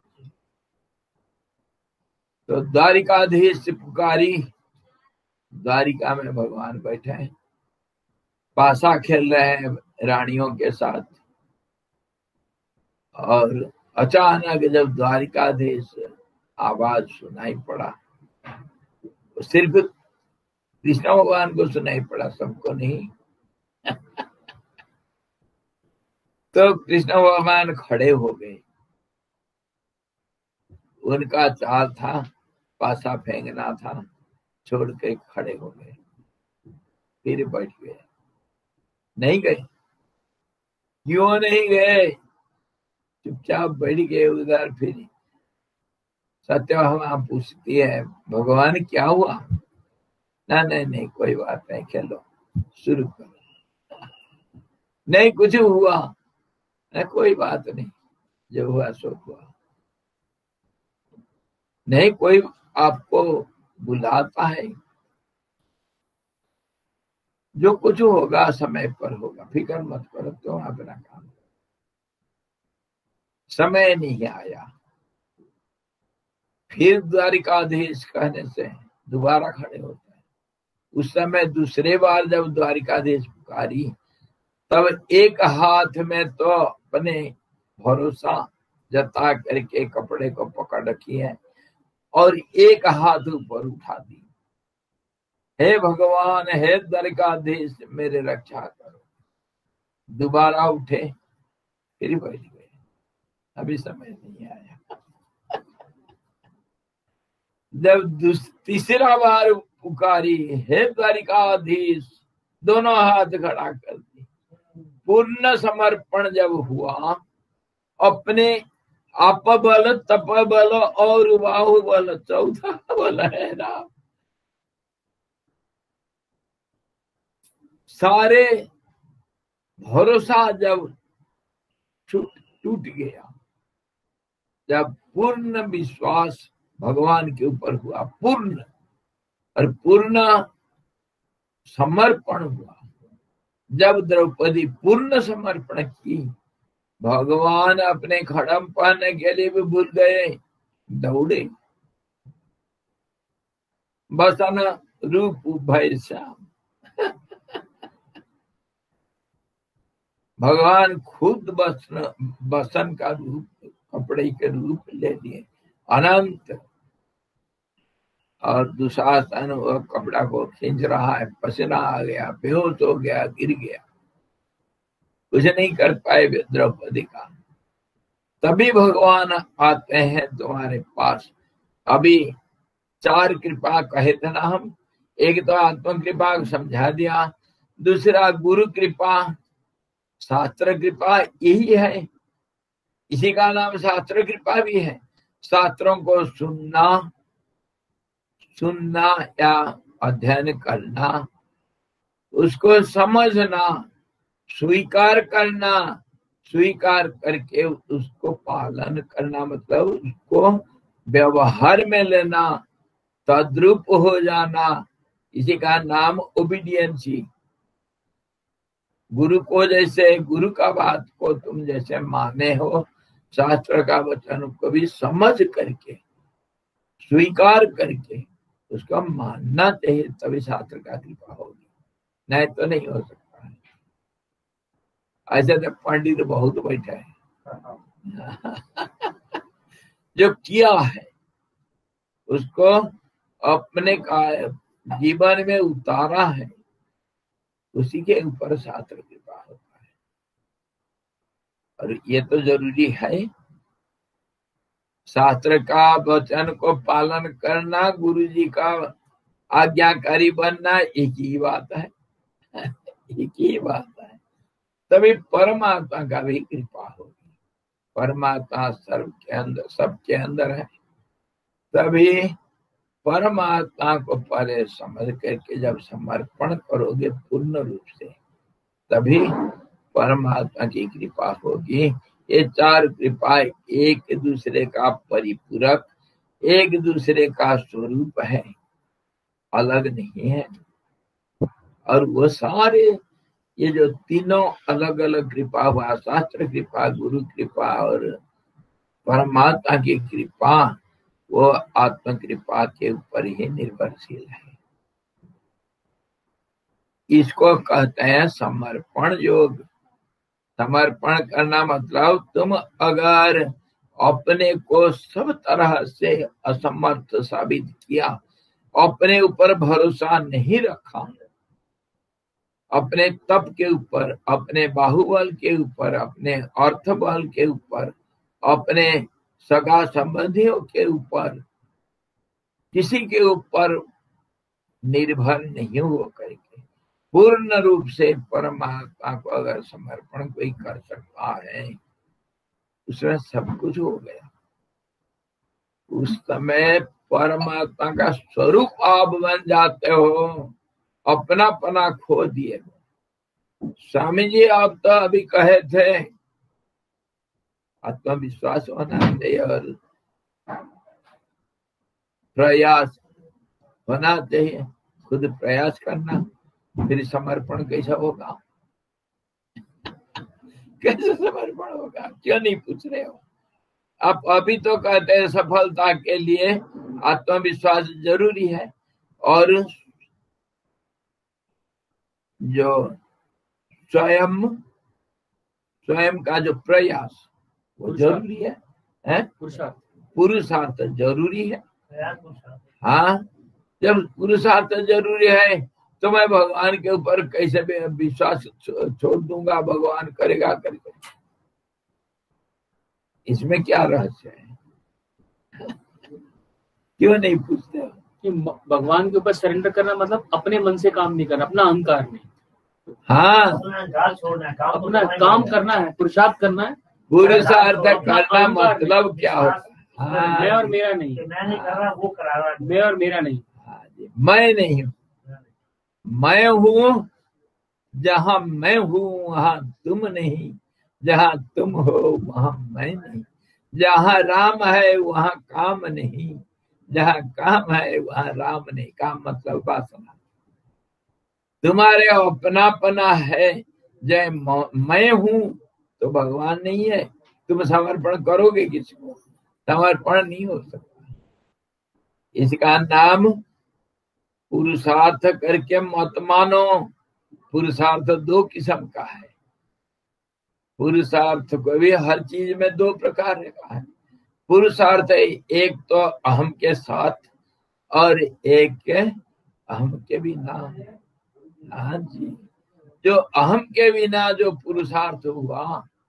तो द्वारिकाधीश से पुकारी, द्वारिका में भगवान बैठे हैं, पासा खेल रहे हैं रानियों के साथ। और अचानक जब द्वारिकाधीश आवाज सुनाई पड़ा, सिर्फ कृष्ण भगवान को सुनाई पड़ा, सबको नहीं। तो कृष्ण भगवान खड़े हो गए। उनका चाल था पासा फेंकना था, छोड़ के खड़े हो गए, फिर बैठ गए। नहीं गए। क्यों नहीं गए? चुपचाप बैठ गए उधर। फिर सत्यभामा पूछती है, भगवान क्या हुआ? ना नहीं नहीं कोई बात नहीं, खेलो, शुरू करो। नहीं कुछ हुआ, ना कोई बात नहीं, जो हुआ सो हुआ। नहीं कोई आपको बुलाता है, जो कुछ होगा समय पर होगा, फिक्र मत करो, तुम अपना काम। समय नहीं आया। फिर द्वारिकाधीश कहने से दोबारा खड़े होते हैं। उस समय दूसरे बार जब द्वारिकाधीश पुकारी, तब एक हाथ में तो अपने भरोसा जता करके कपड़े को पकड़ रखी है और एक हाथ ऊपर उठा दी, हे भगवान, हे द्वारिकाधीश, मेरे रक्षा करो। दोबारा उठे, फिर बैठ गए। अभी समय नहीं आया। जब तीसरा बार पुकारी, हे द्वारिकाधीश, दोनों हाथ खड़ा कर दी। पूर्ण समर्पण जब हुआ, अपने आप बल, तप बल और बाहु बल, चौथा बल है राम, सारे भरोसा जब टूट गया, जब पूर्ण विश्वास भगवान के ऊपर हुआ, पूर्ण और पूर्ण समर्पण हुआ, जब द्रौपदी पूर्ण समर्पण की, भगवान अपने खड़म पाने के लिए भी भूल गए, दौड़े। बसन रूप भय श्याम, भगवान खुद बसन बसन का रूप, कपड़े के रूप ले लिए, अनंत। और दुशासन वो कपड़ा को खींच रहा है, पसीना आ गया, बेहोश हो गया, गिर गया, कुछ नहीं कर पाए द्रौपदी का। तभी भगवान आते हैं तुम्हारे पास। अभी चार कृपा कहे थे ना हम, एक तो आत्म कृपा समझा दिया, दूसरा गुरु कृपा, शास्त्र कृपा, यही है, इसी का नाम शास्त्र कृपा भी है। शास्त्रों को सुनना सुनना या अध्ययन करना, उसको समझना, स्वीकार करना, स्वीकार करके उसको पालन करना, मतलब उसको व्यवहार में लेना, तद्रूप हो जाना, इसी का नाम ओबीडियंसी। गुरु को जैसे, गुरु का बात को तुम जैसे माने हो, शास्त्र का वचन को भी समझ करके स्वीकार करके उसका मानना चाहिए, तभी शास्त्र का कृपा होगी, नहीं तो नहीं हो सकता है। ऐसे तो पंडित बहुत बैठे हैं जो किया है उसको अपने का जीवन में उतारा है, उसी के ऊपर शास्त्र कृपा होता है। और ये तो जरूरी है, शास्त्र का वचन को पालन करना, गुरु जी का आज्ञाकारी बनना, एक ही बात है, एक ही बात है। तभी परमात्मा का भी कृपा होगी। परमात्मा सर्व के अंदर, सबके अंदर है। तभी परमात्मा को पहले समझ करके जब समर्पण करोगे पूर्ण रूप से, तभी परमात्मा की कृपा होगी। ये चार कृपा एक दूसरे का परिपूरक, एक दूसरे का स्वरूप है, अलग नहीं है। और वो सारे ये जो तीनों अलग अलग कृपा हुआ, शास्त्र कृपा, गुरु कृपा और परमात्मा की कृपा, वो आत्म कृपा के ऊपर ही निर्भरशील है। इसको कहते हैं समर्पण योग। समर्पण करना मतलब तुम अगर अपने को सब तरह से असमर्थ साबित किया, अपने ऊपर भरोसा नहीं रखा, अपने तप के ऊपर, अपने बाहुबल के ऊपर, अपने अर्थ बल के ऊपर, अपने सगा संबंधियों के ऊपर, किसी के ऊपर निर्भर नहीं हो करके पूर्ण रूप से परमात्मा को अगर समर्पण कोई कर सकता है, उसमें सब कुछ हो गया। उस समय परमात्मा का स्वरूप आप बन जाते हो, अपना पना खो दिए हो। स्वामी जी आप तो अभी कहे थे आत्मविश्वास होना चाहिए और प्रयास होना चाहिए, खुद प्रयास करना, फिर समर्पण कैसा होगा? कैसे समर्पण होगा? क्यों नहीं पूछ रहे हो? आप अभी तो कहते हैं सफलता के लिए आत्मविश्वास जरूरी है, और जो स्वयं स्वयं का जो प्रयास वो जरूरी है, है? पुरुषार्थ पुरुषार्थ जरूरी है। हाँ, जब पुरुषार्थ जरूरी है तो मैं भगवान के ऊपर कैसे विश्वास छोड़ दूंगा? भगवान करेगा करेगा, इसमें क्या रहस्य है? क्यों नहीं पूछते हो? कि भगवान के ऊपर सरेंडर करना मतलब अपने मन से काम नहीं करना, अपना अहंकार नहीं। हाँ, अपना काम करना है, पुरुषार्थ करना है। पुरुषार्थ करना मतलब क्या होता है? हाँ, मैं और मेरा नहीं, मैं नहीं कर रहा, वो करा रहा है। मैं और मेरा नहीं। हाँ जी, मैं नहीं हूँ, मैं हूँ जहाँ मैं हूँ वहाँ तुम नहीं, जहाँ तुम हो वहाँ मैं नहीं, जहाँ राम है वहाँ काम नहीं, जहाँ काम है वहाँ राम नहीं। काम मतलब वासना, तुम्हारे अपनापना है। जय मैं हूँ तो भगवान नहीं है, तुम समर्पण करोगे किसी को? समर्पण नहीं हो सकता। इसका नाम पुरुषार्थ करके मत मानो। पुरुषार्थ दो किस्म का है। पुरुषार्थ को भी हर चीज में दो प्रकार का है। पुरुषार्थ एक तो अहम के साथ और एक अहम के बिना है। हाँ जी, जो अहम के बिना जो पुरुषार्थ हुआ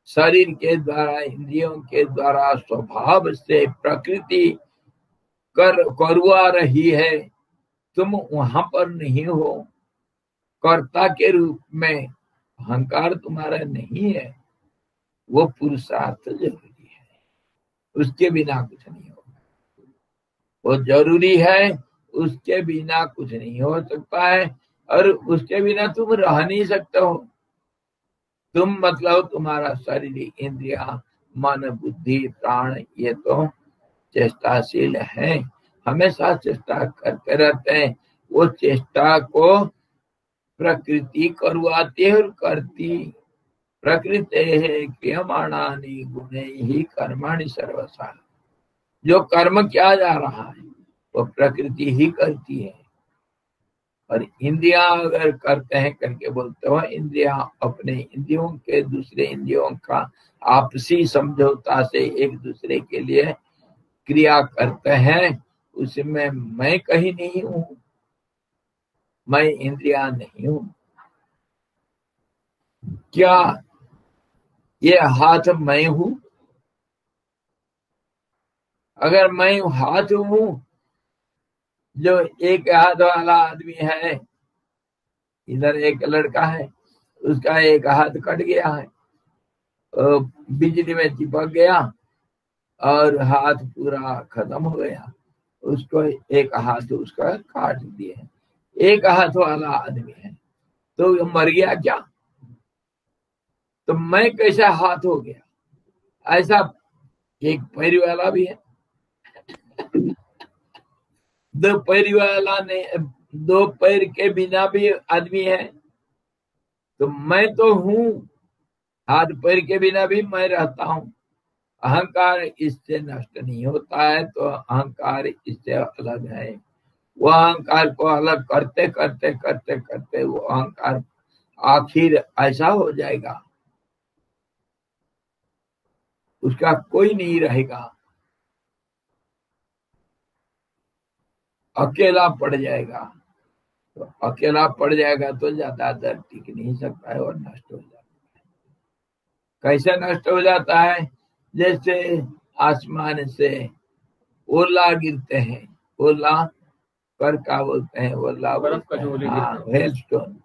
शरीर के द्वारा, इंद्रियों के द्वारा स्वभाव से प्रकृति कर करवा रही है, तुम वहां पर नहीं हो। कर्ता के रूप में अहंकार तुम्हारा नहीं है। वो पुरुषार्थ जरूरी है, उसके बिना कुछ नहीं होगा। वो जरूरी है, उसके बिना कुछ नहीं हो सकता है, और उसके बिना तुम रह नहीं सकते हो। तुम मतलब तुम्हारा शरीर, इंद्रिया, मन, बुद्धि, प्राण, ये तो चेष्टाशील है, हमेशा चेष्टा करते रहते हैं। वो चेष्टा को प्रकृति करवाती है और करती। प्रकृति है क्रियमाणानि गुणे ही कर्माणि सर्वसा। जो कर्म किया जा रहा है वो प्रकृति ही करती है। और इंद्रियां अगर करते हैं करके बोलते हो, इंद्रियां अपने इंद्रियों के दूसरे इंद्रियों का आपसी समझौता से एक दूसरे के लिए क्रिया करते हैं, उसमें मैं कहीं नहीं हूं, मैं इंद्रिया नहीं हूं। क्या ये हाथ मैं हूं? अगर मैं हाथ हूं, जो एक हाथ वाला आदमी है, इधर एक लड़का है, उसका एक हाथ कट गया है, बिजली में चिपक गया और हाथ पूरा खत्म हो गया, उसको एक हाथ उसका काट दिए। एक हाथ वाला आदमी है तो मर गया क्या? तो मैं कैसा हाथ हो गया? ऐसा एक पैर वाला भी है, दो पैर वाला ने, दो पैर के बिना भी आदमी है। तो मैं तो हूं, हाथ पैर के बिना भी मैं रहता हूं। अहंकार इससे नष्ट नहीं होता है, तो अहंकार इससे अलग है। वो अहंकार को अलग करते करते करते करते वो अहंकार आखिर ऐसा हो जाएगा, उसका कोई नहीं रहेगा, अकेला पड़ जाएगा। तो अकेला पड़ जाएगा तो ज्यादा देर टिक नहीं सकता है और नष्ट हो जाता है। कैसे नष्ट हो जाता है? जैसे आसमान से ओला गिरते हैं, ओला कर का बोलते हैं, ओला बर्फ का जो ओले हाँ, गिरते हैं। हेलस्टोन।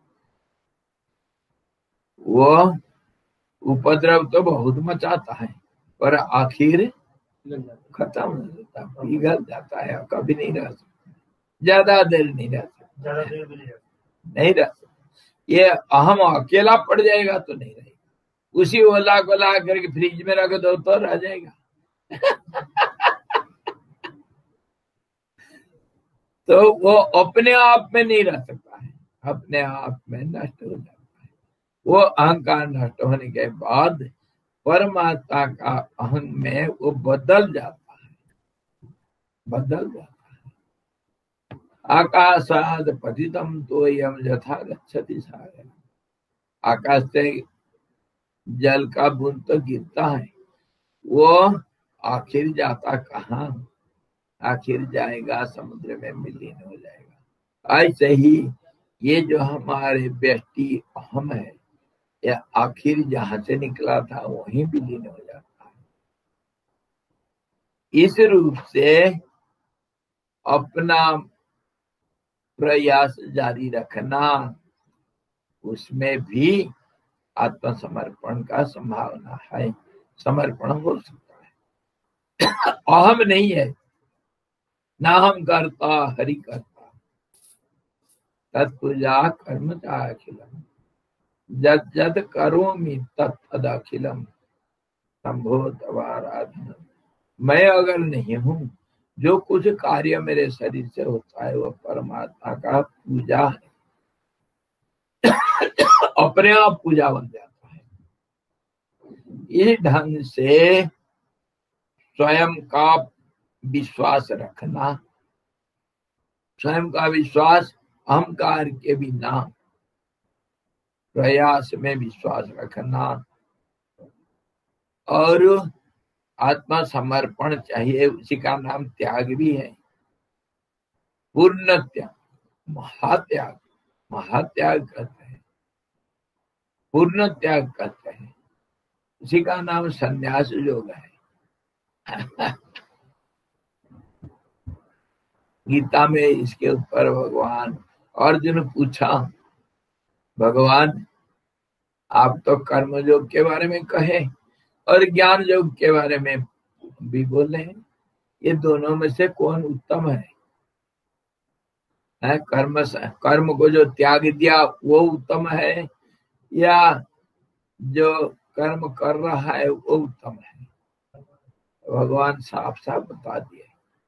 वो उपद्रव तो बहुत मचाता है, पर आखिर लग जाता है। खत्म हो जाता है, पिघल जाता है, कभी नहीं रह सकता, ज्यादा देर नहीं रह सकता, ज्यादा देर भी नहीं रहता। नहीं रह सकता। ये अहम अकेला पड़ जाएगा तो नहीं रहेगा। उसी ओला को ला करके फ्रिज में रख दो तो रह जाएगा। तो वो अपने आप में नहीं रह सकता है, अपने आप में नष्ट हो जाता है। वो अहंकार नष्ट होने के बाद परमात्मा का अहं में वो बदल जाता है, बदल जाता है। आकाशाद पतितम तोयम यथा गच्छति सागर। आकाश से जल का बूंद तो गिरता है, वो आखिर जाता कहाँ? आखिर जाएगा समुद्र में विलीन हो जाएगा। ऐसे ही ये जो हमारे व्यष्टि अहम है, यह आखिर जहां से निकला था वहीं विलीन हो जाता है। इस रूप से अपना प्रयास जारी रखना, उसमें भी आत्मसमर्पण का संभावना है, समर्पण हो सकता है। अहम नहीं है, ना हम करता हरि करता, तत्पूजा कर्म अखिलम, जद जद करोमि तत्तद अखिलम संभो तवाराधन। मैं अगर नहीं हूं, जो कुछ कार्य मेरे शरीर से होता है वो परमात्मा का पूजा है, अपने आप पूजा बन जाता है। इस ढंग से स्वयं का विश्वास रखना, स्वयं का विश्वास अहंकार के बिना प्रयास में विश्वास रखना, और आत्मा समर्पण चाहिए, उसी का नाम त्याग भी है। पूर्ण त्याग, महात्याग, महात्याग कहते हैं, पूर्ण त्याग कहते हैं। इसी का नाम संन्यास योग है। गीता में इसके ऊपर भगवान अर्जुन ने पूछा, भगवान आप तो कर्म योग के बारे में कहे और ज्ञान योग के बारे में भी बोले हैं, ये दोनों में से कौन उत्तम है? है कर्म कर्म को जो त्याग दिया वो उत्तम है या जो कर्म कर रहा है वो उत्तम है? भगवान साफ साफ बता दिए,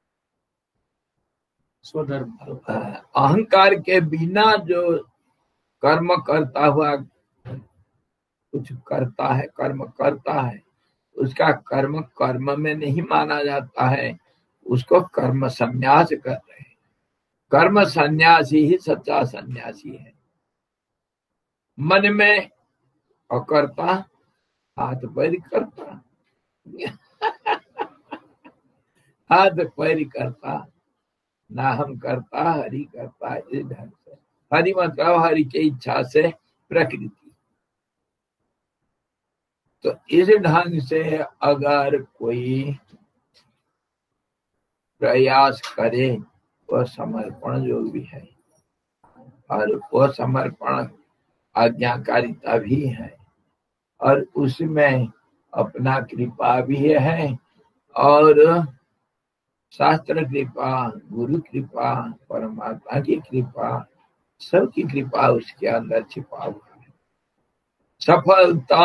स्वधर्म। अहंकार के बिना जो कर्म करता हुआ कुछ करता है, कर्म करता है, उसका कर्म कर्म में नहीं माना जाता है, उसको कर्म संन्यास कर रहे हैं। कर्म सन्यासी ही सच्चा सन्यासी है। मन में अकर्ता, हाथ पैर करता, हाथ पैर करता, ना हम करता हरि करता, इस ढंग से। हरि मतलब हरि की इच्छा से प्रकृति। तो इस ढंग से अगर कोई प्रयास करे वह समर्पण योग भी है, और वह समर्पण आज्ञाकारिता भी है, और उसमें अपना कृपा भी है, और शास्त्र कृपा, गुरु कृपा, परमात्मा की कृपा, सबकी कृपा उसके अंदर छिपा हुआ है। सफलता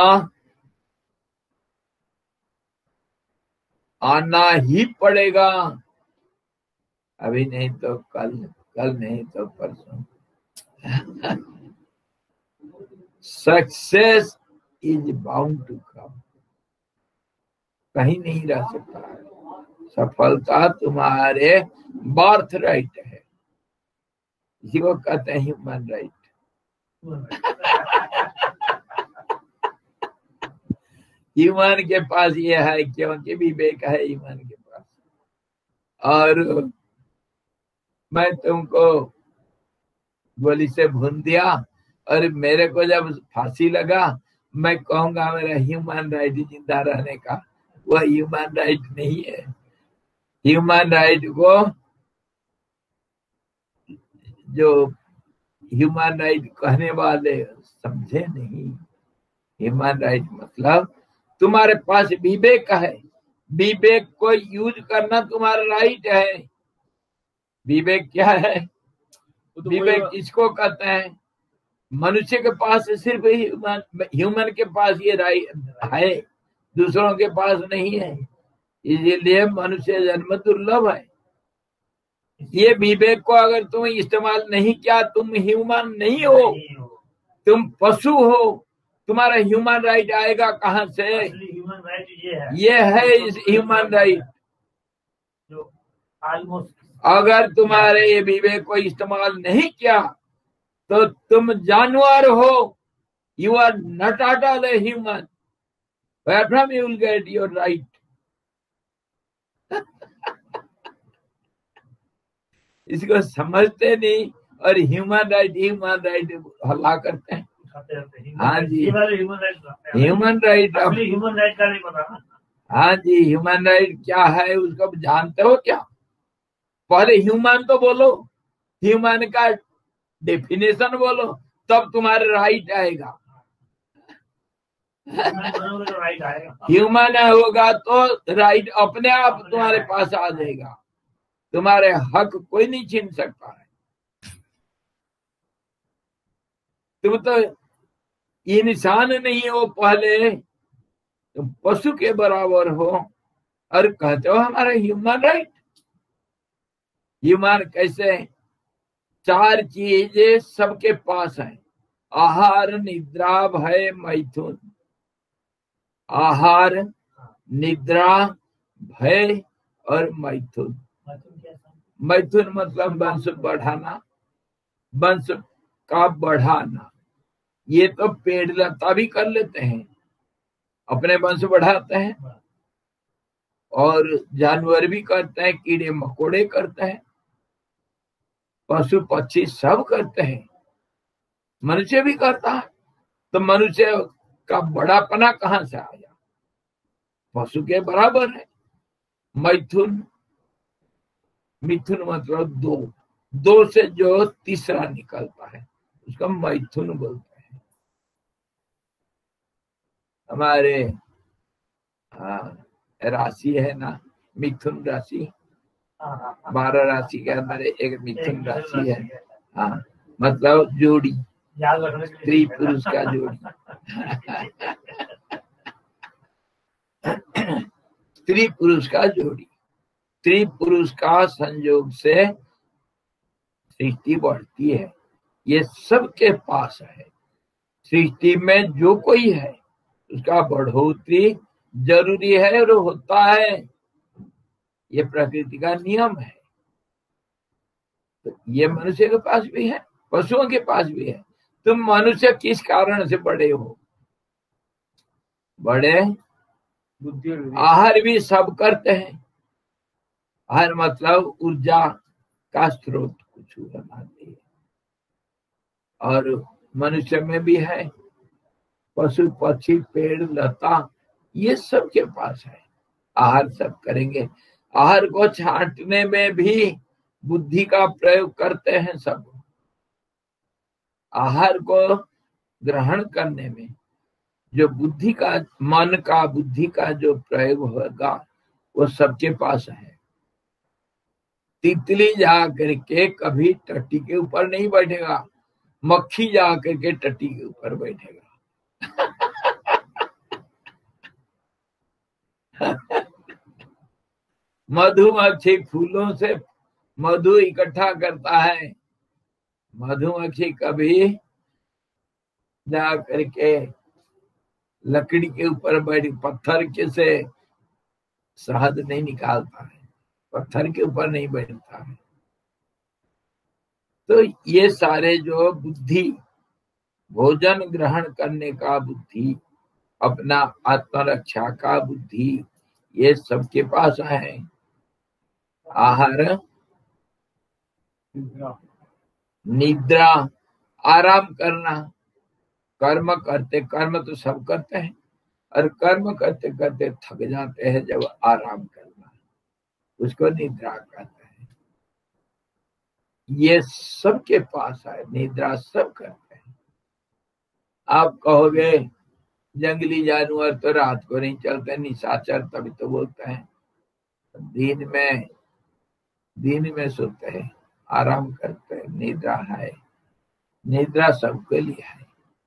आना ही पड़ेगा, अभी नहीं तो कल, कल नहीं तो परसों। Success is bound to come, कहीं नहीं रह सकता है। सफलता तुम्हारे बर्थ राइट है, इसी को कहते हैं ह्यूमन राइट। ह्यूमन के पास ये है क्योंकि विवेक है ह्यूमन के पास। और मैं तुमको गोली से भून दिया और मेरे को जब फांसी लगा, मैं कहूंगा मेरा ह्यूमन राइट जिंदा रहने का, वह ह्यूमन राइट नहीं है। ह्यूमन राइट को जो ह्यूमन राइट कहने वाले समझे नहीं। ह्यूमन राइट मतलब तुम्हारे पास विवेक है, विवेक को यूज करना तुम्हारा राइट है। विवेक क्या है? तो विवेक किसको कहते हैं? मनुष्य के पास सिर्फ ह्यूमन ह्यूमन के पास ये राइट है, दूसरों के पास नहीं है, इसीलिए मनुष्य जन्म दुर्लभ है। ये विवेक को अगर तुम इस्तेमाल नहीं किया, तुम ह्यूमन नहीं हो, तुम पशु हो। तुम्हारा ह्यूमन राइट आएगा कहाँ से? ह्यूमन राइट ये है, ये है इस ह्यूमन राइट जो ऑलमोस्ट। अगर तुम्हारे ये विवेक को इस्तेमाल नहीं किया तो तुम जानवर हो। You are not at all a human, where from you will get your right. इसको समझते नहीं और ह्यूमन राइट ह्यूमन राइट हल्ला करते हैं। हाँ जी, ह्यूमन राइट, ह्यूमन राइट अब ह्यूमन राइट का नहीं पता ना। हाँ जी, ह्यूमन राइट क्या है उसको जानते हो क्या? पहले ह्यूमन तो बोलो, ह्यूमन का डेफिनेशन बोलो, तब तुम्हारे राइट आएगा। राइट आएगा, ह्यूमन होगा तो राइट अपने आप तुम्हारे पास आ जाएगा। तुम्हारे हक कोई नहीं छीन सकता है। तुम तो इंसान नहीं हो, पहले तुम पशु के बराबर हो और कहते हो हमारा ह्यूमन राइट। ह्यूमन कैसे? चार चीजें सबके पास है, आहार, निद्रा, भय, मैथुन। आहार, निद्रा, भय और मैथुन। मैथुन मतलब वंश बढ़ाना, वंश का बढ़ाना। ये तो पेड़ लता भी कर लेते हैं, अपने वंश बढ़ाते हैं, और जानवर भी करते हैं, कीड़े मकोड़े करते हैं, पशु पक्षी सब करते हैं, मनुष्य भी करता है। तो मनुष्य का बड़ापना कहाँ से आया? पशु के बराबर है। मैथुन, मिथुन मतलब दो, दो से जो तीसरा निकलता है उसका मैथुन बोलते हैं। हमारे हाँ, राशि है ना मिथुन राशि, बारह राशि के अंदर एक मिथुन राशि है। हाँ, मतलब जोड़ी, याद रखने के स्त्री लिए पुरुष का जोड़ी। स्त्री पुरुष का जोड़ी, स्त्री पुरुष का संयोग से सृष्टि बढ़ती है। ये सबके पास है। सृष्टि में जो कोई है उसका बढ़ोतरी जरूरी है और होता है। ये प्रकृति का नियम है। तो ये मनुष्य के पास भी है, पशुओं के पास भी है। तुम मनुष्य किस कारण से बड़े हो? बड़े बुद्धि और विवेक। आहार भी सब करते हैं। आहार मतलब ऊर्जा का स्रोत कुछ बनाते हैं। और मनुष्य में भी है, पशु पक्षी पेड़ लता ये सब के पास है। आहार सब करेंगे। आहार को छांटने में भी बुद्धि का प्रयोग करते हैं सब। आहार को ग्रहण करने में जो बुद्धि का, मन का, बुद्धि का जो प्रयोग होगा वो सबके पास है। तितली जा करके कभी टट्टी के ऊपर नहीं बैठेगा, मक्खी जा करके टट्टी के ऊपर बैठेगा। मधुमक्खी फूलों से मधु इकट्ठा करता है। मधुमक्खी कभी जा करके लकड़ी के ऊपर बैठ, पत्थर के से शहद नहीं निकालता है, पत्थर के ऊपर नहीं बैठता है। तो ये सारे जो बुद्धि, भोजन ग्रहण करने का बुद्धि, अपना आत्मरक्षा का बुद्धि, ये सबके पास है। आहार, निद्रा, आराम करना। कर्म करते, कर्म तो सब करते हैं, और कर्म करते करते थक जाते हैं, जब आराम करना उसको निद्रा कहते हैं। ये सबके पास है, निद्रा सब करते हैं। आप कहोगे जंगली जानवर तो रात को नहीं चलते, निशाचर तभी तो बोलते हैं। दिन में दिन में सोते हैं, आराम करते हैं, निद्रा है। निद्रा सबके लिए है।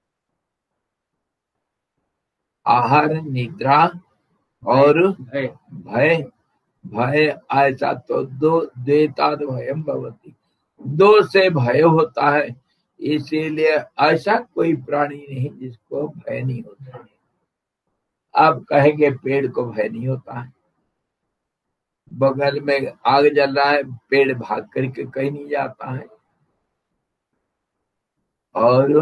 आहार, निद्रा और भय। भय। भय ऐसा तो दो द्वेताद भयम भवति, दो से भय होता है। इसीलिए ऐसा कोई प्राणी नहीं जिसको भय नहीं होता है। आप कहेंगे पेड़ को भय नहीं होता है, बगल में आग जल रहा है, पेड़ भाग करके कहीं नहीं जाता है। और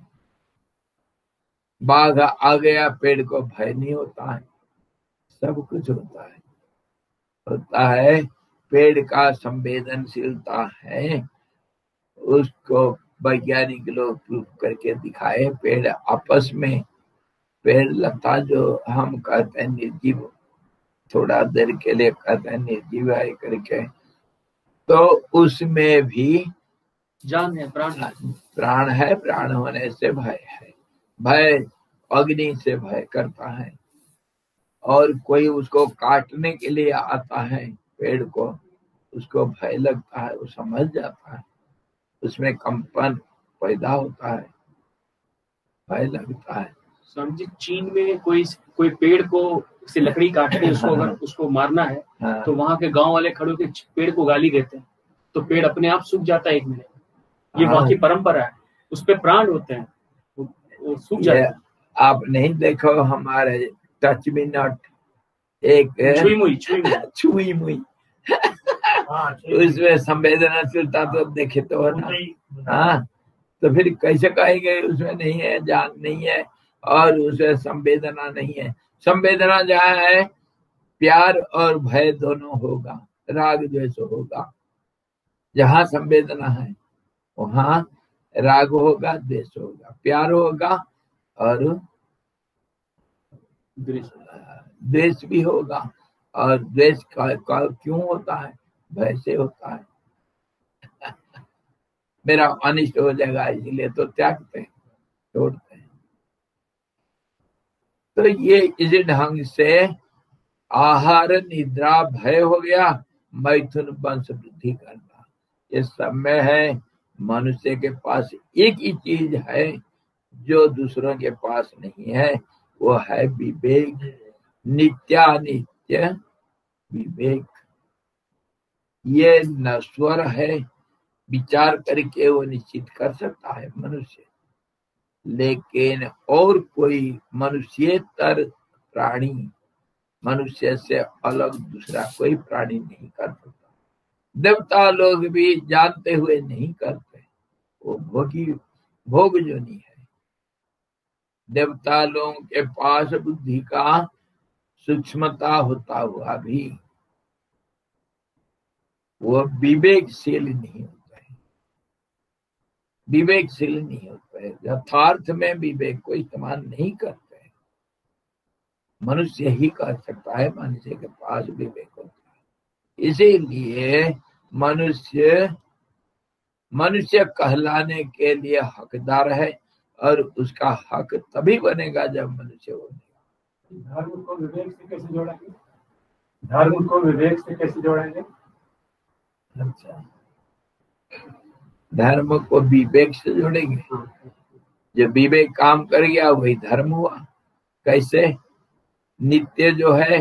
बाघ आ गया, पेड़ को भय नहीं होता है। सब कुछ होता है। होता है पेड़ का संवेदनशीलता है, उसको वैज्ञानिक लोग प्रूफ करके दिखाए। पेड़ आपस में, पेड़ लता जो हम कहते हैं निर्जीव, थोड़ा देर के लिए कहते हैं निर्जीव है करके, तो उसमें भी जान है, प्राण है। प्राण है। प्राण होने से भय है। भय अग्नि से भय करता है। और कोई उसको काटने के लिए आता है पेड़ को, उसको भय लगता है, वो समझ जाता है, उसमें कंपन पैदा होता है, भय लगता है। स्वामी जी, चीन में कोई कोई पेड़ को से लकड़ी काट के उसको अगर उसको मारना है, हाँ। तो वहां के गांव वाले खड़े होकर पेड़ को गाली देते हैं, तो पेड़ अपने आप सूख जाता है एक मिनट। ये वहां की परंपरा है। उस पे प्राण होते हैं, वो, वो सूख जाते हैं। आप नहीं देखो हमारे टच मी नॉट, एक छुई मुई छुई मुई छुई मुई, हाँ, ठीक है। उसमें संवेदनशीलता तो देखे तो है ना। नहीं, हाँ, तो फिर कैसे कहेंगे उसमें नहीं है, जान नहीं है और उसमें संवेदना नहीं है। संवेदना जहाँ है, प्यार और भय दोनों होगा, राग द्वेष होगा। जहाँ संवेदना है वहाँ राग होगा, द्वेष होगा, प्यार होगा और द्वेष द्वेष भी होगा। और द्वेष का, का क्यों होता है? भय से होता है। मेरा अनिष्ट हो जाएगा इसलिए तो त्यागते हैं, छोड़ते हैं। तो ये इसी ढंग से आहार, निद्रा, भय हो गया, मैथुन वंश वृद्धि करना। ये सब में है। मनुष्य के पास एक ही चीज है जो दूसरों के पास नहीं है, वो है विवेक। नित्यानित्य विवेक। ये नश्वर है, विचार करके वो निश्चित कर सकता है मनुष्य, लेकिन और कोई मनुष्येतर प्राणी, मनुष्य से अलग दूसरा कोई प्राणी नहीं कर सकता। देवता लोग भी जानते हुए नहीं करते, वो भोगी भोग जोनी है। देवता लोगों के पास बुद्धि का सूक्ष्मता होता हुआ भी वो विवेकशील नहीं होता है, विवेकशील नहीं होता है। यथार्थ में विवेक को इस्तेमाल नहीं करते हैं। मनुष्य ही कर सकता है, मनुष्य के पास विवेक होता है। इसीलिए मनुष्य मनुष्य कहलाने के लिए हकदार है, और उसका हक तभी बनेगा जब मनुष्य बनेगा। धर्म को विवेक से कैसे जोड़ेंगे? धर्म को विवेक से कैसे जोड़ेंगे? अच्छा, धर्म को विवेक से जोड़ेंगे। जो विवेक काम कर गया वही धर्म हुआ। कैसे? नित्य जो है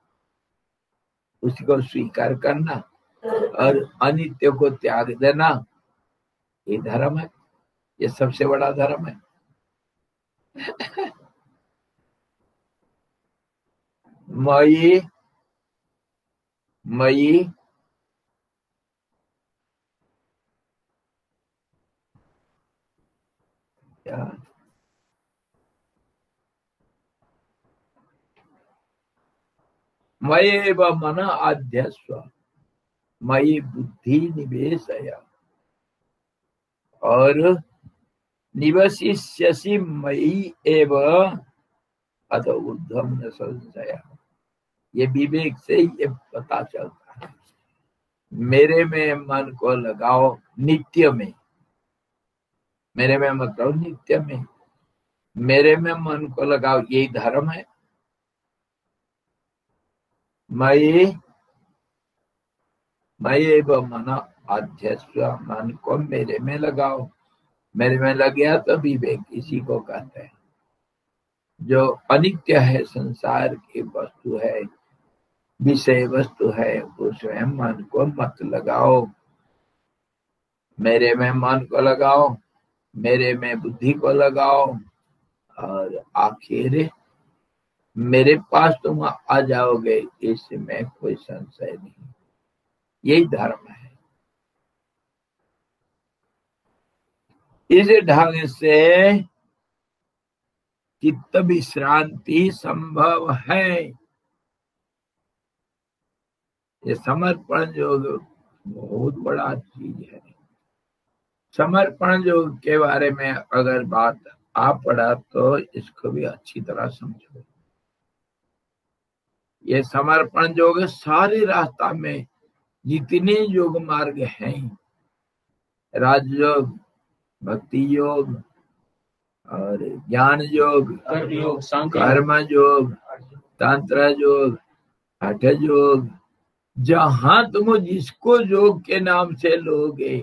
उसको स्वीकार करना और अनित्य को त्याग देना, ये धर्म है। ये सबसे बड़ा धर्म है। मयि मयि क्या मयेव मन आध्यस्व मयि बुद्धि निवेशय और निवसिष्यसि मयि एव अत ऊर्ध्वं न संशय। ये विवेक से ये पता चलता है। मेरे में मन को लगाओ, नित्य में, मेरे में मतलब नित्य में, मेरे में मन को लगाओ, यही धर्म है। मयि मयेव मन आध्यस्व, मन को मेरे में लगाओ। मेरे में लग गया तो विवेक इसी को कहते हैं। जो अनित्य है, संसार की वस्तु है, विषय वस्तु है, उसमें मन को मत लगाओ। मेरे में मन को लगाओ, मेरे में बुद्धि को लगाओ, और आखिर मेरे पास तुम आ जाओगे, इसमें कोई संशय नहीं। यही धर्म है। इस ढंग से चित्त विश्रांति संभव है। ये समर्पण योग बहुत बड़ा चीज है। समर्पण योग के बारे में अगर बात आ पड़ा तो इसको भी अच्छी तरह समझो। ये समर्पण योग सारे रास्ता में जितने योग मार्ग हैं, राजयोग, भक्ति योग और ज्ञान योग, कर्म योग, तंत्र योग, हठ योग, जहां तुम जिसको योग के नाम से लोगे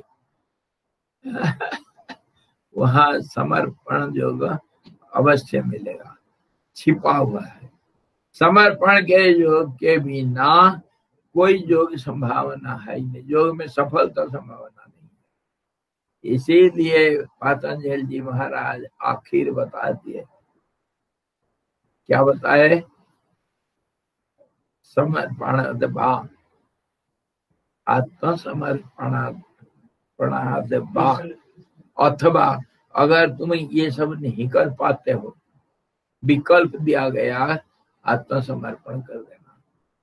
वहां समर्पण योग अवश्य मिलेगा, छिपा हुआ है। समर्पण के योग के बिना कोई योग संभावना है ही नहीं, योग में सफलता संभावना नहीं है। इसीलिए पतंजलि जी महाराज आखिर बता दिए, क्या बताए? समर्पण दबा आत्मसमर्पण दबा, अथवा अगर तुम ये सब नहीं कर पाते हो, विकल्प दिया गया आत्मसमर्पण कर देना।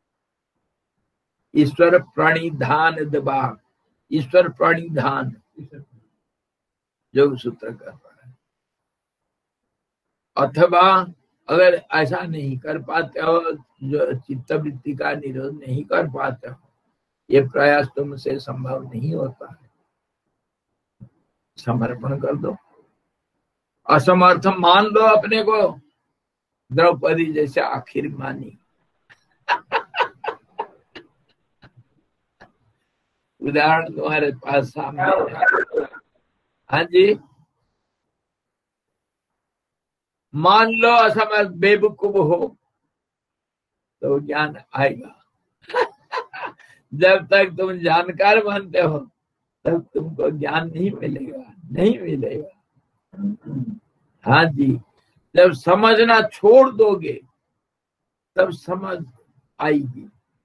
ईश्वर प्रणिधान दबा, ईश्वर प्रणिधान योग सूत्र कहता है। अथवा अगर ऐसा नहीं कर पाते हो, जो चित्तवृत्ति का निरोध नहीं कर पाते हो, ये प्रयास तुमसे संभव नहीं होता है, समर्पण कर दो। असमर्थ मान लो अपने को, द्रौपदी जैसे आखिर मानी। उदाहरण तुम्हारे पास सामने है। हाँ जी, मान लो असमर्थ बेवकूफ हो तो ज्ञान आएगा। जब तक तुम जानकार बनते हो तब तुमको ज्ञान नहीं मिलेगा, नहीं मिलेगा। हाँ जी, जब समझना छोड़ दोगे तब समझ आएगी।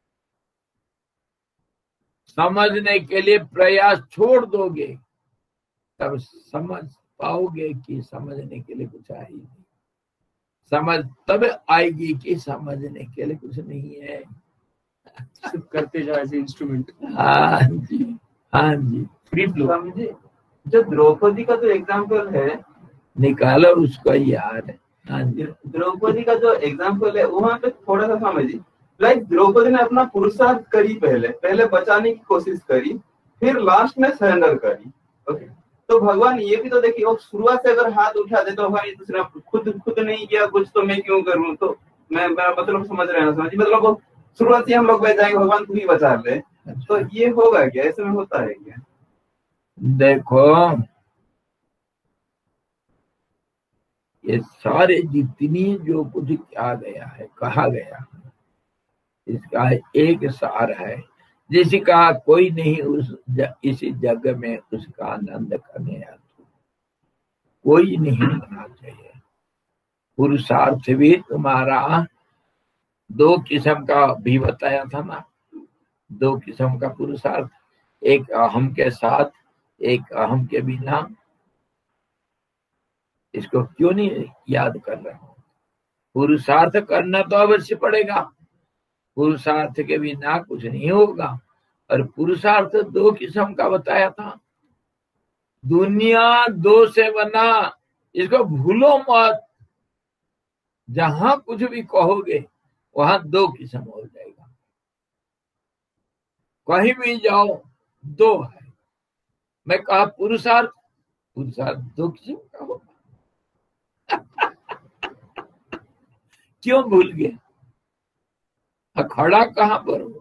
समझने के लिए प्रयास छोड़ दोगे तब समझ पाओगे कि समझने के लिए कुछ है ही नहीं। समझ तब आएगी कि समझने के लिए कुछ नहीं है। सिर्फ करते जाओ एज इंस्ट्रूमेंट। हाँ जी, हाँ जी। Free flow. स्वामी जी, जो द्रौपदी का जो एग्जाम्पल है, निकालो उसको यार। हाँ जी, द्रौपदी का जो एग्जाम्पल है वहाँ पे थोड़ा सा स्वामी जी, लाइक द्रौपदी ने अपना पुरुषार्थ करी, पहले पहले बचाने की कोशिश करी, फिर लास्ट में सरेंडर करी। ओके, तो भगवान ये भी तो देखिए, वो शुरुआत से अगर हाथ उठा दे तो भाई दूसरा खुद खुद नहीं किया कुछ तो मैं क्यों करूं? तो मैं मेरा मतलब समझ रहे हैं ना समझिए, मतलब शुरुआत से हम लोग बैठ जाएंगे भगवान तू ही बचा ले, तो ये होगा क्या? ऐसे में होता है क्या? देखो ये सारे जितनी जो कुछ किया गया है, कहा गया है, इसका एक सार है, जिसका कोई नहीं उस ज, इसी जग में उसका आनंद करने आता, कोई नहीं होना चाहिए। पुरुषार्थ भी तुम्हारा दो किस्म का भी बताया था ना, दो किस्म का पुरुषार्थ, एक अहम के साथ, एक अहम के बिना। इसको क्यों नहीं याद कर रहे हो? पुरुषार्थ करना तो अवश्य पड़ेगा, पुरुषार्थ के बिना कुछ नहीं होगा। और पुरुषार्थ दो किस्म का बताया था। दुनिया दो से बना, इसको भूलो मत। जहां कुछ भी कहोगे वहां दो किस्म हो जाएगा, कहीं भी जाओ दो है। मैं कहा पुरुषार्थ, पुरुषार्थ दो किस्म का होगा। क्यों भूल गए? खड़ा कहां पर हो?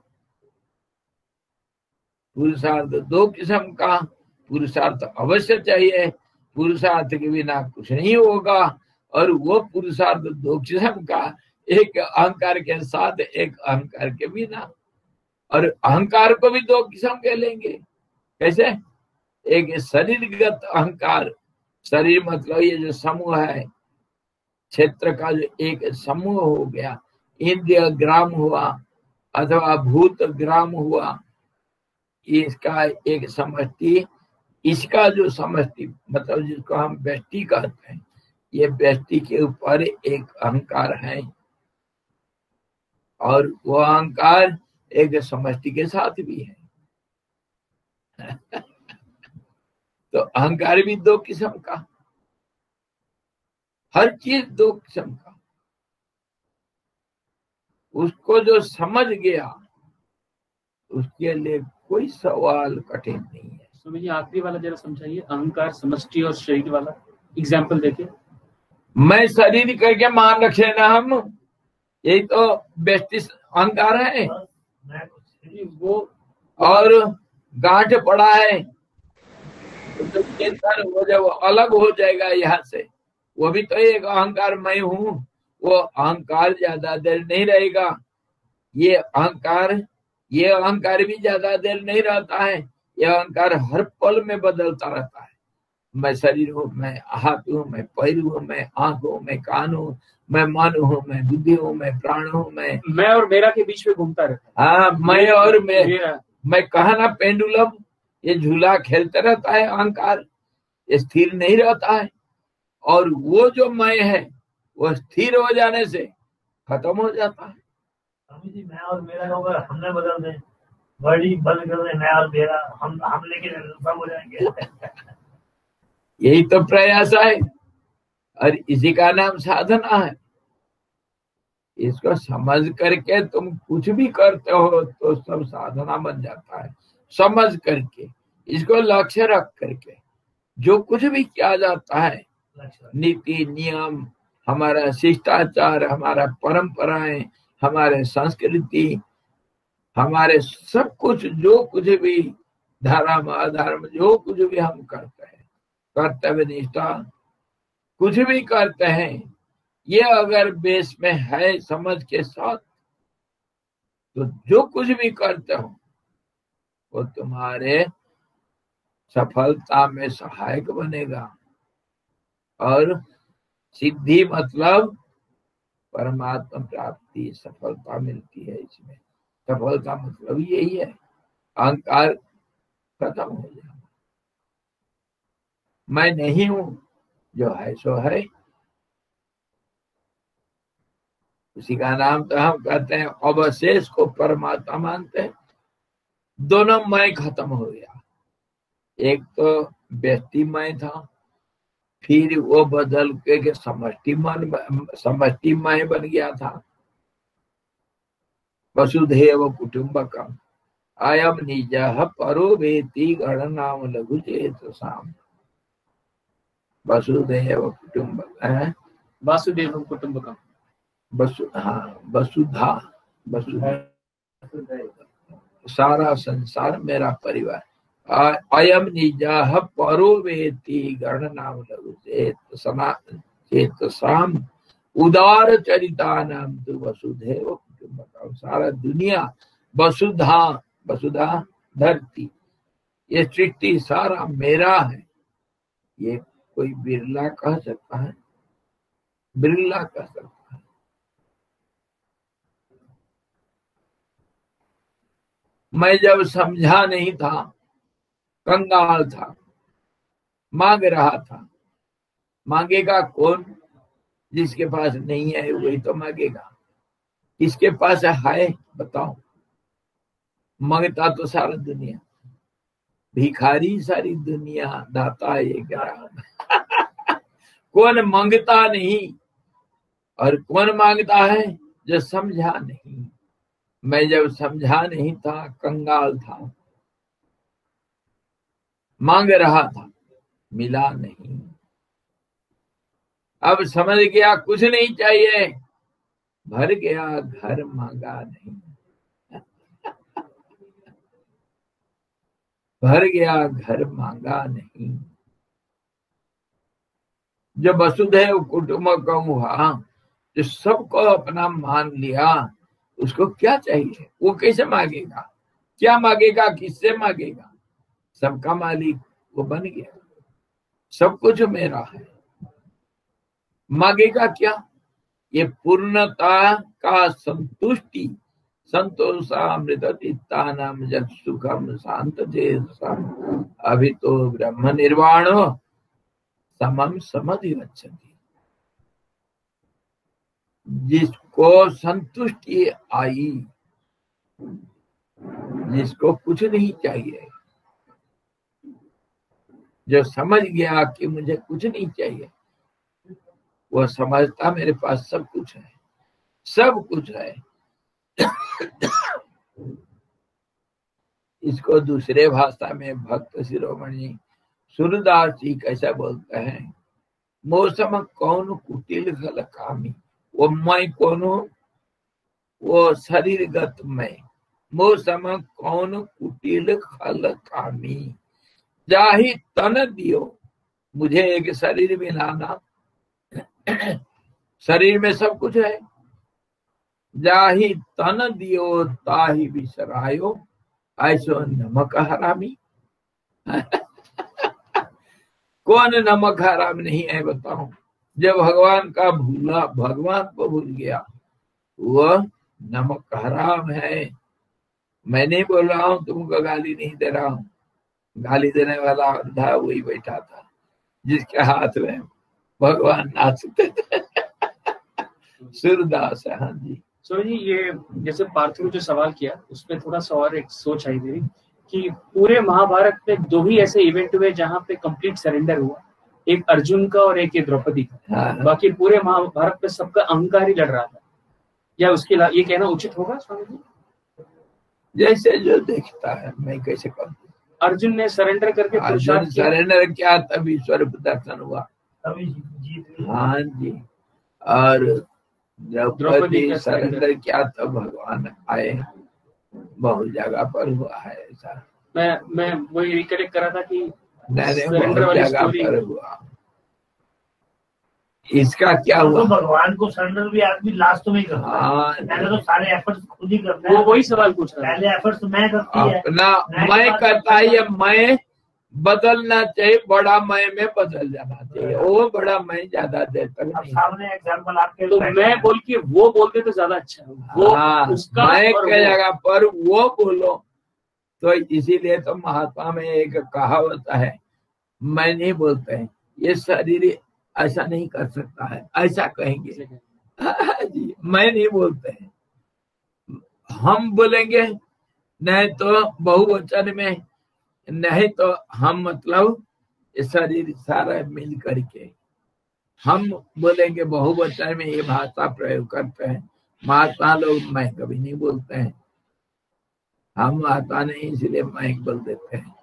पुरुषार्थ दो किस्म का, पुरुषार्थ अवश्य चाहिए, पुरुषार्थ के बिना कुछ नहीं होगा। और वो पुरुषार्थ दो किस्म का, एक अहंकार के साथ, एक अहंकार के बिना। और अहंकार को भी दो किस्म के लेंगे। कैसे? एक शरीरगत अहंकार, शरीर मतलब ये जो समूह है, क्षेत्र का जो एक समूह हो गया, इंद्रिय ग्राम हुआ अथवा भूत ग्राम हुआ, इसका एक समष्टि। इसका जो समष्टि मतलब जिसको हम व्यष्टि कहते हैं, ये व्यष्टि के ऊपर एक अहंकार है, और वो अहंकार एक समष्टि के साथ भी है। तो अहंकार भी दो किस्म का, हर चीज दो किस्म का। उसको जो समझ गया उसके लिए कोई सवाल कठिन नहीं है। स्वामी जी आखिरी वाला जरा समझाइए, अहंकार, समष्टि और शरीर वाला एग्जाम्पल देके। मैं शरीर करके मान रखे ना हम, यही तो व्यष्टि अहंकार है। वो और गांठ पड़ा है तो वो जब अलग हो जाएगा यहाँ से, वो भी तो एक अहंकार मैं हूँ। वो अहंकार ज्यादा देर नहीं रहेगा, ये अहंकार ये अहंकार भी ज्यादा देर नहीं रहता है। ये अहंकार हर पल में बदलता रहता है। मैं शरीर हूँ, मैं हाथ हूँ, मैं पैर हूँ, मैं आंख हूँ, मैं कान हूँ, मैं मन हूँ, मैं बुद्धि हूँ, मैं प्राण हूँ, मैं मैं और मेरा के बीच में घूमता रहता है। हाँ, मैं और मैं मेरा। मैं कहा ना पेंडुलम, ये झूला खेलता रहता है। अहंकार स्थिर नहीं रहता है, और वो जो मैं है वो स्थिर हो जाने से खत्म हो जाता है। स्वामी जी, मैं और मेरा होगा, हमने बदल दें, बड़ी बंद कर दें, मैं और मेरा, हम हम लेके सब हो जाएंगे। यही तो प्रयास है, और इसी का नाम साधना है। इसको समझ करके तुम कुछ भी करते हो तो सब साधना बन जाता है। समझ करके, इसको लक्ष्य रख करके जो कुछ भी किया जाता है, नीति नियम, हमारा शिष्टाचार, हमारा परंपराएं, हमारे संस्कृति, हमारे सब कुछ, जो कुछ भी धर्म अधर्म, जो कुछ भी हम करते हैं, कर्तव्य निष्ठा कुछ भी करते हैं, ये अगर बेस में है समझ के साथ, तो जो कुछ भी करते हो वो तुम्हारे सफलता में सहायक बनेगा। और सिद्धि मतलब परमात्मा प्राप्ति, सफलता मिलती है इसमें। सफलता मतलब यही है, अहंकार खत्म हो जाए, मैं नहीं हूं, जो है सो है। उसी का नाम तो हम कहते हैं अवशेष को परमात्मा मानते हैं। दोनों मैं खत्म हो गया, एक तो व्यक्ति मैं था, फिर वो बदल के समष्टि मन समष्टि मैं बन गया था। वसुधैव कुटुंबकम अयम निजः परो वेति गणनाम लघु चेतसाम। वसुधैव कुटुंबकम, वासुदेव कुटुंबकम, वसु हाँ वसुधा, वसुधा सारा संसार मेरा परिवार। अयम निजः परो वेति गणनाम लघु चेतसाम उदार चरितानाम तु वसुधैव कुटुंबकम। सारा दुनिया वसुधा, वसुधा धरती, ये सृष्टि सारा मेरा है। ये कोई बिरला कह सकता है? बिरला कह सकता है। मैं जब समझा नहीं था, कंगाल था, मांग रहा था, मांगेगा कौन? जिसके पास नहीं है वही तो मांगेगा। किसके पास है बताओ? मांगता तो सारा दुनिया, भिखारी सारी दुनिया, दाता एक राम। कौन मांगता नहीं और कौन मांगता है? जो समझा नहीं। मैं जब समझा नहीं था, कंगाल था, मांग रहा था, मिला नहीं। अब समझ गया कुछ नहीं चाहिए, भर गया घर मांगा नहीं। भर गया घर मांगा नहीं। जब वसुधैव कुटुंबकम हुआ, जो सबको अपना मान लिया, उसको क्या चाहिए? वो कैसे मांगेगा? क्या मांगेगा? किससे मांगेगा? सबका मालिक वो बन गया, सब कुछ मेरा है। मांगेगा क्या? ये पूर्णता का संतुष्टि, संतोषामृत चित्तानाम जग सुखम शांत चेतसाम अभी तो ब्रह्म निर्वाण समम समधिगच्छति। जिसको संतुष्टि आई, जिसको कुछ नहीं चाहिए, जो समझ गया कि मुझे कुछ नहीं चाहिए, वो समझता मेरे पास सब कुछ है, सब कुछ है। इसको दूसरे भाषा में भक्त शिरोमणि सूरदास जी कैसा बोलते हैं? मौसम कौन कुटिल खल कामी। वो मैं कौन हूँ? वो शरीरगत मैं। मौसम कौन कुटिल खल कामी, जाहि तन दियो। मुझे एक शरीर में लाना, शरीर में सब कुछ है। जाहि तन दियो ताहि बिसरायो, ऐसो नमक हरामी। कौन नमक हराम नहीं है बताओ? जब भगवान का भूला, भगवान को भूल गया, वह नमक हराम है। मैं नहीं बोल रहा हूं, तुमको गाली नहीं दे रहा हूं। गाली देने वाला अंधा वही बैठा था जिसके हाथ में भगवान नाचते थे। सूरदास है। हाँ जी। सो जी, ये जैसे पार्थिव जो सवाल किया, उसमें थोड़ा सा और एक सोच आई मेरी कि पूरे महाभारत में दो ही ऐसे इवेंट हुए जहां पे कंप्लीट सरेंडर हुआ, एक अर्जुन का और एक ये द्रौपदी का। हाँ। बाकी पूरे महाभारत में सबका अहंकार ही लड़ रहा था। या उसके ला- ये कहना उचित होगा स्वामी जी? जैसे जो देखता है, मैं कैसे कहूँ। अर्जुन ने सरेंडर करके अर्जुन पुरुषार्थ किया। सरेंडर किया तब ईश्वर दर्शन हुआ। तभी जीत गई। हाँ जी। और द्रौपदी द्रौपदी का सरेंडर किया तब भगवान आए। बहुत जगह पर हुआ है ऐसा। मैं मैं वही रिकलेक्ट कर रहा था कि नहीं नहीं, सरेंडर बहुत वाली जगह स्टोरी पर हुआ। इसका क्या तो हुआ? भगवान को सरेंडर भी आदमी लास्ट में ही करता है। हाँ, पहले तो सारे एफर्ट्स खुद ही करता है। वो वही सवाल पूछ रहा था। पहले एफर्ट्स मैं करती है। अपना मैं मैं के करता बाद है, मैं बदलना चाहिए, बड़ा मैं में बदल जाना चाहिए। वो बड़ा मैं ज्यादा देर तक अब नहीं। सामने एग्जाम्पल आपके तो बैठे मैं हैं। बोल के वो बोलते तो ज्यादा अच्छा है। वो हाँ, उसका मैं और के वो। जगह पर वो बोलो। तो इसीलिए तो महात्मा में एक कहावत है, मैं नहीं बोलते हैं, ये शरीर ऐसा नहीं कर सकता है, ऐसा कहेंगे। जी, मैं नहीं बोलते हैं, हम बोलेंगे। नहीं तो बहुवचन में, नहीं तो हम मतलब ये शरीर सारा मिल करके हम बोलेंगे। बहुवचन में ये भाषा प्रयोग करते हैं महात्मा लोग। मैं कभी नहीं बोलते हैं, हम महात्मा नहीं, इसलिए मैं बोल देते हैं।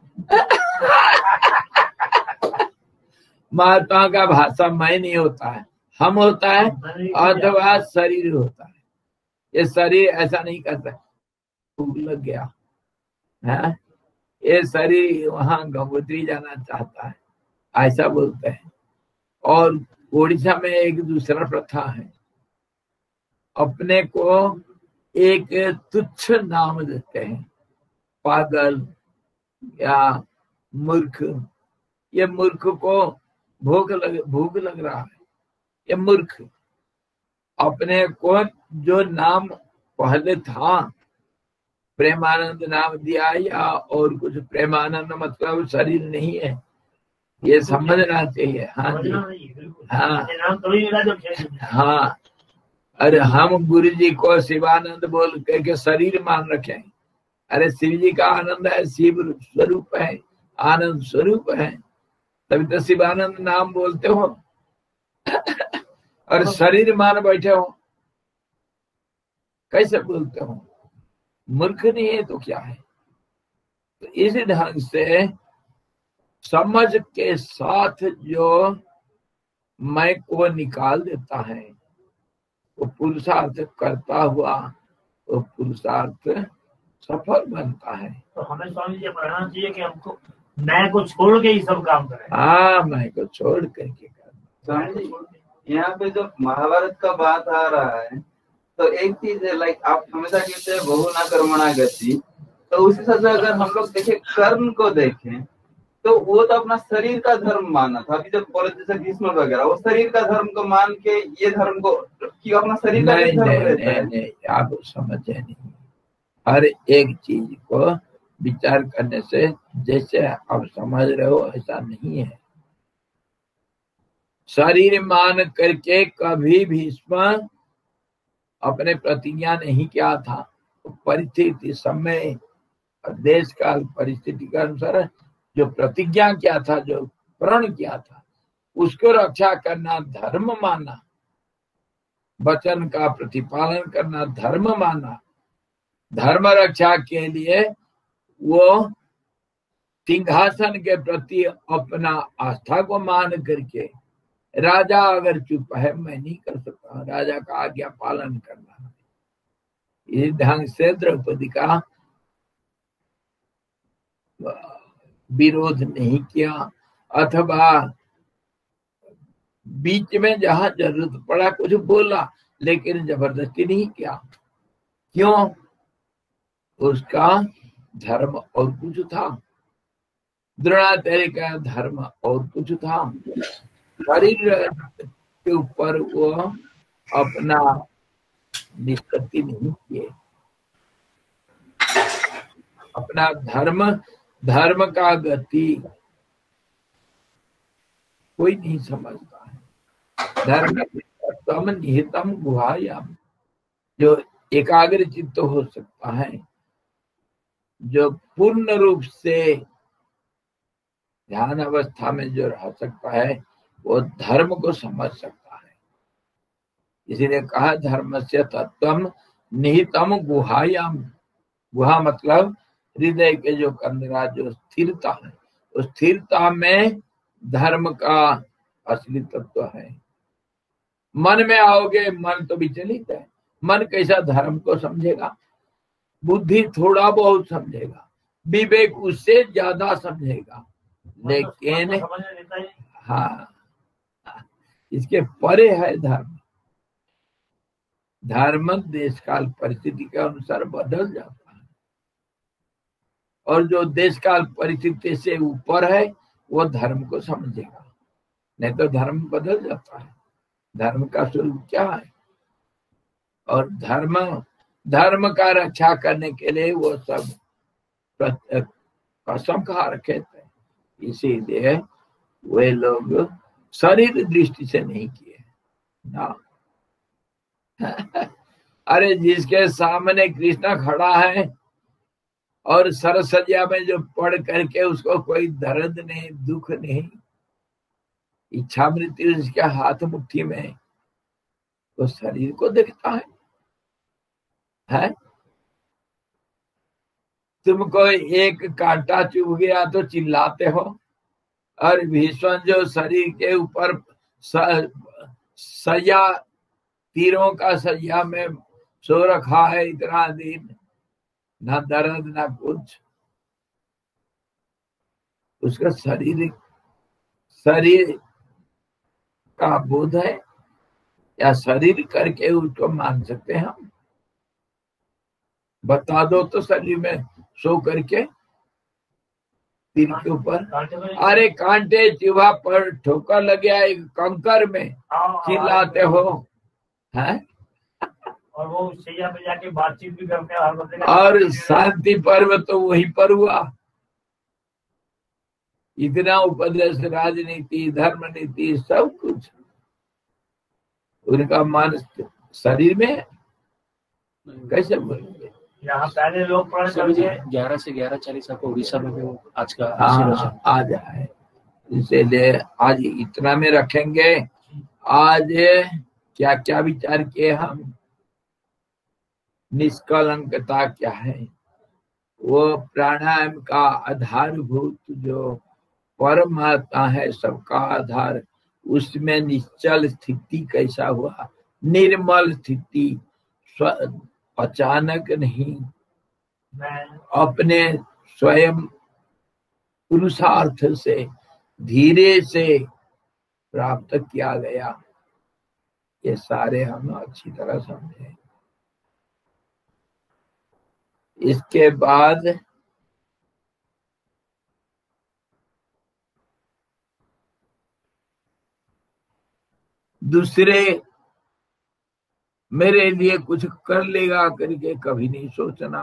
महात्मा का भाषा मैं नहीं होता है, हम होता है, अथवा शरीर होता है। ये शरीर ऐसा नहीं करता, भूख लग गया है, ये शरीर वहां गंगोत्री जाना चाहता है, ऐसा बोलते हैं। और उड़ीसा में एक दूसरा प्रथा है, अपने को एक तुच्छ नाम देते हैं, पागल या मूर्ख। ये मूर्ख को भूख लग भूख लग रहा है, ये मूर्ख। अपने को जो नाम पहले था, प्रेमानंद नाम दिया या और कुछ, प्रेमानंद मतलब शरीर नहीं है, ये समझना चाहिए। हाँ जी, हाँ हाँ। अरे हम गुरु जी को शिवानंद बोल के शरीर मान रखे हैं। अरे शिव जी का आनंद है, शिव स्वरूप है, आनंद स्वरूप है, तभी तो शिवानंद नाम बोलते हो। और शरीर मान बैठे हो, कैसे बोलते हो? मूर्ख नहीं है तो क्या है? तो इस ढंग से समझ के साथ जो मैं को निकाल देता है, वो पुरुषार्थ करता हुआ वो पुरुषार्थ सफल बनता है। तो हमें स्वामी जी पढ़ना चाहिए कि हमको मैं को छोड़ के ही सब काम करें। हाँ, मैं को छोड़ करके करना। स्वामी जी, यहाँ पे जो महाभारत का बात आ रहा है, तो एक चीज है, लाइक आप हमेशा कहते हैं बहु ना कर्मणा गति, तो उस हिसाब से अगर हम लोग देखें, कर्म को देखें, तो वो तो अपना शरीर का धर्म माना था। अभी जब बोले जैसे भीष्म वगैरह, वो शरीर का धर्म को मान के ये धर्म को कि अपना शरीर का नहीं धर्म नहीं रहता है। नहीं, आप समझे नहीं। हर एक चीज को विचार करने से जैसे आप समझ रहे हो ऐसा नहीं है। शरीर मान करके कभी भीष्म अपने प्रतिज्ञा नहीं किया था। परिस्थिति, समय, देश काल, परिस्थिति के अनुसार जो प्रतिज्ञा किया था, जो प्रण किया था, उसको रक्षा करना धर्म माना, वचन का प्रतिपालन करना धर्म माना। धर्म रक्षा के लिए वो सिंहासन के प्रति अपना आस्था को मान करके, राजा अगर चुप है मैं नहीं कर सकता, राजा का आज्ञा पालन करना है। इस ढंग से द्रौपदी का विरोध नहीं किया, अथवा बीच में जहां जरूरत पड़ा कुछ बोला, लेकिन जबरदस्ती नहीं किया। क्यों? उसका धर्म और कुछ था, द्रोणाचार्य का धर्म और कुछ था। शरीर के ऊपर वो अपना निष्पत्ति नहीं किए। अपना धर्म, धर्म का गति कोई नहीं समझता है। धर्म तम निहितम गुहायाम, जो एकाग्र चित्त हो सकता है, जो पूर्ण रूप से ध्यान अवस्था में जो रह सकता है, वो धर्म को समझ सकता है। इसीलिए कहा धर्मस्य तत्वम निहितम गुहायाम। गुहा मतलब हृदय के जो अंदर जो स्थिरता है, उस स्थिरता में धर्म का असली तत्व है। मन में आओगे, मन तो विचलित है। मन कैसा धर्म को समझेगा? बुद्धि थोड़ा बहुत समझेगा, विवेक उससे ज्यादा समझेगा, लेकिन हाँ, इसके परे है धर्म। धर्म देश काल परिस्थिति के अनुसार बदल जाता है, और जो देश काल परिस्थिति से ऊपर है वो धर्म को समझेगा, नहीं तो धर्म बदल जाता है। धर्म का स्वरूप क्या है? और धर्म धर्म का रक्षा करने के लिए वो सब कसम खा रखे थे, इसीलिए वे लोग शरीर दृष्टि से नहीं किए ना। अरे जिसके सामने कृष्ण खड़ा है और सरसज्जा में जो पढ़ करके उसको कोई दर्द नहीं, दुख नहीं, इच्छा मृत्यु जिसके हाथ मुट्ठी में, तो शरीर को देखता है, है? तुमको एक कांटा चुभ गया तो चिल्लाते हो, और भीष्म जो शरीर के ऊपर सया तीरों का सैया में सो रखा है इतना दिन, ना दर्द ना कुछ, उसका शरीर शरीर का बोध है या शरीर करके उसको मान सकते हैं हम? बता दो तो शरीर में सो करके तीर के ऊपर। अरे कांटे चिवा पर ठोकर लग गया एक कंकर में, चिल्लाते हो, हैं? और वो सैया पे जाके बातचीत भी करते हैं हर बंदे का। और शांति पर्व तो वहीं पर हुआ। इतना उपदेश, राजनीति, धर्म नीति, सब कुछ उनका मन शरीर में, कैसे बोलेंगे? यहाँ पहले लोग पढ़ करके ग्यारह से ग्यारह चालीस आपको उड़ीसा में भी आज का हाँ, आ जाए, इसीलिए आज इतना में रखेंगे। आज क्या क्या विचार किए हम? निष्कलंकता क्या है? वो प्राणायाम का आधारभूत जो परमात्मा है, सबका आधार, उसमें निश्चल स्थिति कैसा हुआ? निर्मल स्थिति, अचानक नहीं, अपने स्वयं पुरुषार्थ से धीरे से प्राप्त किया गया। ये सारे हम अच्छी तरह समझे। इसके बाद दूसरे मेरे लिए कुछ कर लेगा करके कभी नहीं सोचना।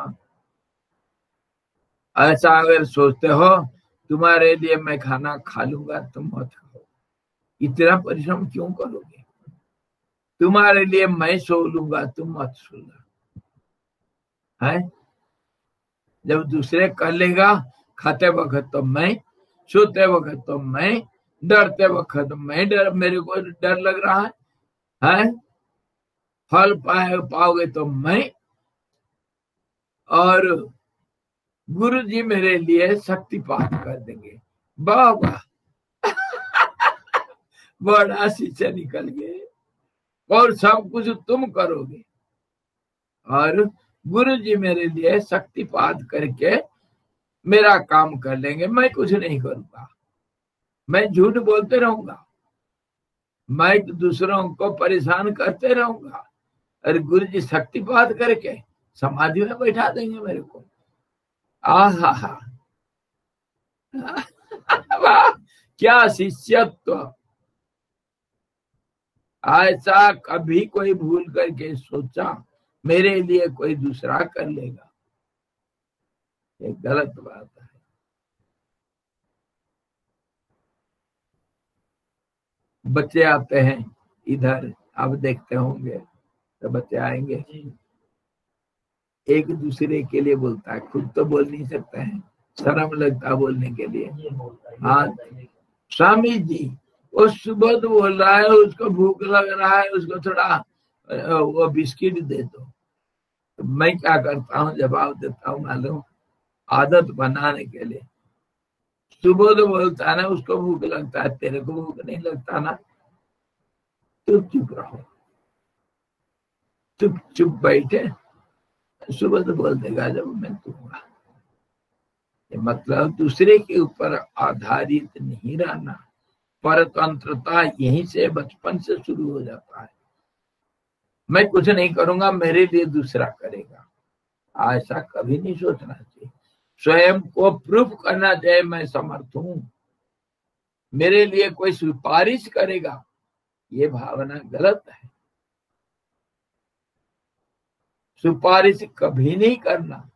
ऐसा अगर सोचते हो तुम्हारे लिए मैं खाना खा लूंगा, तुम मत खाओ, इतना परिश्रम क्यों करोगे? तुम्हारे लिए मैं सो लूंगा, तुम मत सोना, है? जब दूसरे कर लेगा, खाते वक्त तो मैं, सोते वक्त तो मैं, डरते वक्त मैं डर, मेरे को डर लग रहा है, है? फल पाए पाओगे तो मैं, और गुरु जी मेरे लिए शक्तिपात कर देंगे। वाह वाह, बड़ा शिष्य निकल गए, और सब कुछ तुम करोगे, और गुरु जी मेरे लिए शक्तिपात करके मेरा काम कर लेंगे, मैं कुछ नहीं करूंगा, मैं झूठ बोलते रहूंगा, मैं दूसरों को परेशान करते रहूंगा, और गुरु जी शक्तिपात करके समाधि में बैठा देंगे मेरे को। आहा हा, वाह क्या शिष्यत्व! ऐसा कभी कोई भूल करके सोचा मेरे लिए कोई दूसरा कर लेगा? ये गलत बात है। बच्चे आते हैं इधर, आप देखते होंगे तो बच्चे आएंगे, एक दूसरे के लिए बोलता है, खुद तो बोल नहीं सकता है, शर्म लगता है बोलने के लिए। हाँ स्वामी जी, वो सुबह तो बोल रहा है, उसको भूख लग रहा है, उसको थोड़ा वो बिस्किट दे दो। तो मैं क्या करता हूँ, जवाब देता हूँ, मालूम, आदत बनाने के लिए। सुबह तो बोलता है ना उसको भूख लगता है, तेरे को भूख नहीं लगता ना, तो चुप रहो, चुप चुप बैठे। सुबह तो बोल देगा जब मैं दूंगा। ये मतलब दूसरे के ऊपर आधारित नहीं रहना। परतंत्रता यहीं से बचपन से शुरू हो जाता है। मैं कुछ नहीं करूंगा, मेरे लिए दूसरा करेगा, ऐसा कभी नहीं सोचना चाहिए। स्वयं को प्रूफ करना चाहिए मैं समर्थ हूं, मेरे लिए कोई सिफारिश करेगा, ये भावना गलत है। सिफारिश कभी नहीं करना।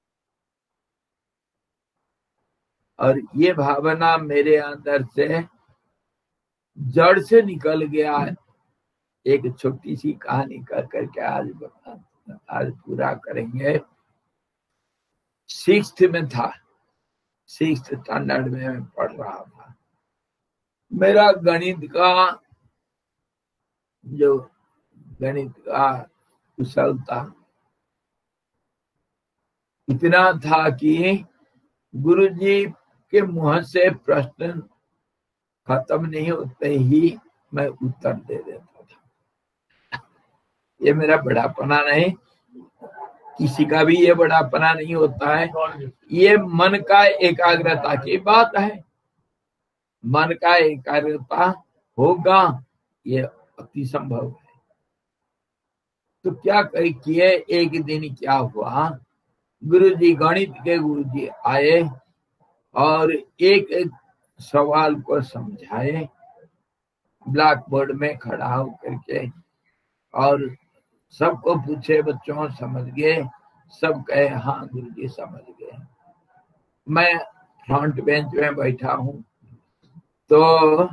और ये भावना मेरे अंदर से जड़ से निकल गया है। एक छोटी सी कहानी कर करके आज बता आज पूरा करेंगे। सिक्स्थ में था, सिक्स्थ स्टैंडर्ड में मैं पढ़ रहा था। मेरा गणित का जो गणित का कुशलता इतना था कि गुरुजी के मुंह से प्रश्न खत्म नहीं होते ही मैं उत्तर दे देता था। ये मेरा बड़ापना नहीं, किसी का भी ये बड़ापना नहीं होता है। ये मन का एकाग्रता की बात है। मन का एकाग्रता होगा, ये अति संभव है। तो क्या किए, एक दिन क्या हुआ, गुरुजी गणित के गुरुजी आए और एक एक सवाल को समझाए ब्लैक बोर्ड में खड़ा होकर के, और सबको पूछे बच्चों समझ गए? सब कहे हाँ गुरुजी समझ गए। मैं फ्रंट बेंच में बैठा हूं, तो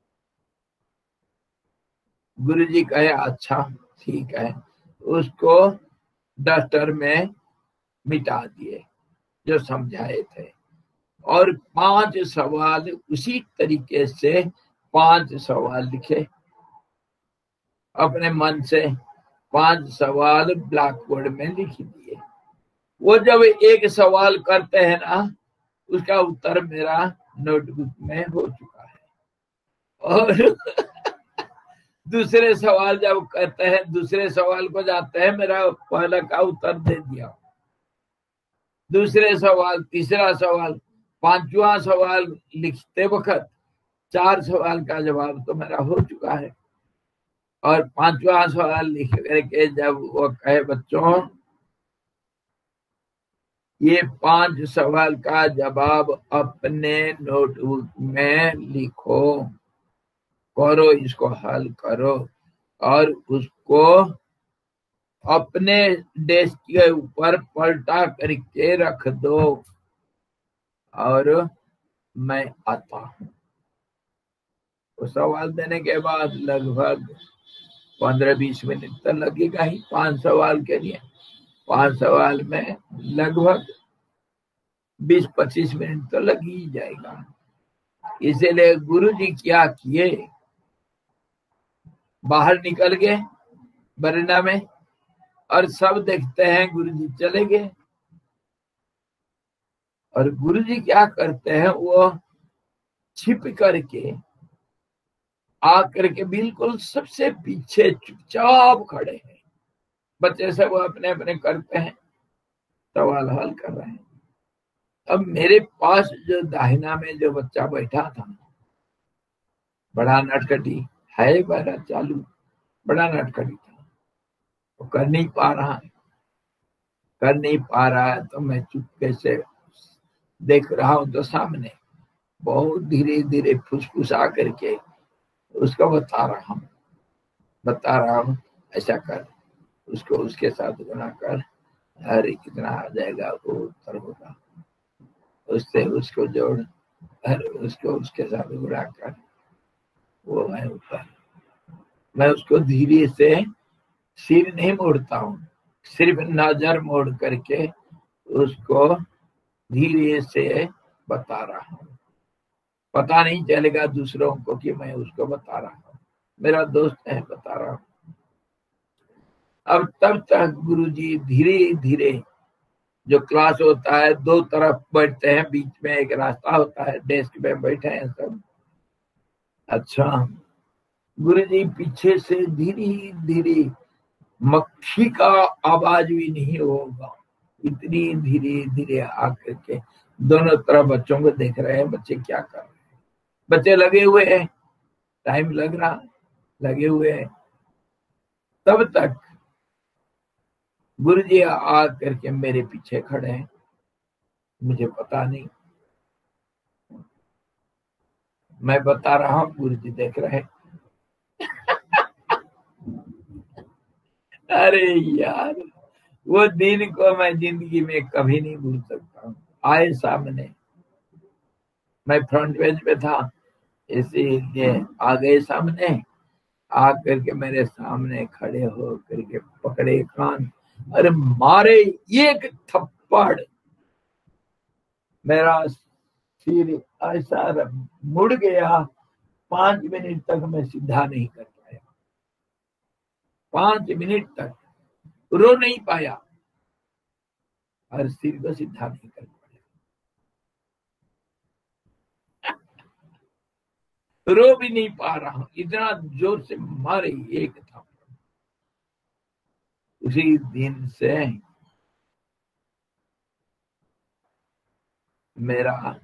गुरुजी कहे अच्छा ठीक है, उसको डस्टर में मिटा दिए जो समझाए थे, और पांच सवाल उसी तरीके से पांच सवाल लिखे अपने मन से, पांच सवाल ब्लैक बोर्ड में लिख दिए। वो जब एक सवाल करते हैं ना, उसका उत्तर मेरा नोटबुक में हो चुका है। और दूसरे सवाल जब करते हैं, दूसरे सवाल को जाते हैं, मेरा पहला का उत्तर दे दिया। दूसरे सवाल, तीसरा सवाल, पांचवा सवाल लिखते वक्त चार सवाल का जवाब तो मेरा हो चुका है। और पांचवा सवाल लिख करके जब वो कहे बच्चों ये पांच सवाल का जवाब अपने नोटबुक में लिखो, करो, इसको हल करो और उसको अपने डेस्क के ऊपर पलटा करके रख दो, और मैं आता हूं। वो सवाल देने के बाद लगभग पंद्रह बीस मिनट तो लगेगा ही पांच सवाल के लिए। पांच सवाल में लगभग बीस पच्चीस मिनट तो लग ही जाएगा। इसीलिए गुरुजी क्या किए, बाहर निकल गए बरना में, और सब देखते हैं गुरुजी चले गए। और गुरुजी क्या करते हैं, वो छिप करके आकर के बिल्कुल सबसे पीछे चुपचाप खड़े हैं। बच्चे सब अपने अपने करते हैं, सवाल हल कर रहे हैं। अब मेरे पास जो दाहिना में जो बच्चा बैठा था, बड़ा नटखटी है, बड़ा चालू, बड़ा नटखटी था, वो कर नहीं पा रहा है कर नहीं पा रहा है तो मैं चुपके से देख रहा हूं, तो सामने बहुत धीरे धीरे फुसफुसा करके उसको बता रहा हूं बता रहा हूं ऐसा कर, उसको उसके साथ गुना कर, अरे कितना आ जाएगा वो उत्तर होगा, उससे उसको जोड़, अरे उसको उसके साथ गुणा कर, वो है ऊपर। मैं उसको धीरे से सिर नहीं मोड़ता हूँ, सिर्फ नजर मोड़ करके उसको धीरे से बता रहा हूँ। पता नहीं चलेगा दूसरों को कि मैं उसको बता रहा हूँ, मेरा दोस्त है, बता रहा हूँ। अब तब तक गुरुजी धीरे धीरे, जो क्लास होता है दो तरफ बैठते हैं, बीच में एक रास्ता होता है, डेस्क में बैठे हैं सब। अच्छा, गुरुजी पीछे से धीरे धीरे, मक्खी का आवाज भी नहीं होगा, इतनी धीरे धीरे आकर के दोनों तरफ बच्चों को देख रहे हैं, बच्चे क्या कर रहे हैं। बच्चे लगे हुए हैं, टाइम लग रहा, लगे हुए हैं। तब तक गुरुजी आ करके मेरे पीछे खड़े हैं, मुझे पता नहीं, मैं बता रहा हूं, गुरुजी देख रहे हैं। अरे यार, वो दिन को मैं जिंदगी में कभी नहीं भूल सकता हूँ। आए सामने, मैं फ्रंट बेंच पे था, इसीलिए आ गए सामने, आकर के मेरे सामने खड़े हो करके पकड़े कान, अरे मारे एक थप्पड़, मेरा सिर ऐसा मुड़ गया। पांच मिनट तक मैं सीधा नहीं कर पाया, पांच मिनट तक रो नहीं पाया और सिर को सीधा नहीं कर पाया, रो भी नहीं पा रहा हूं, इतना जोर से मारे एक था। उसी दिन से मेरा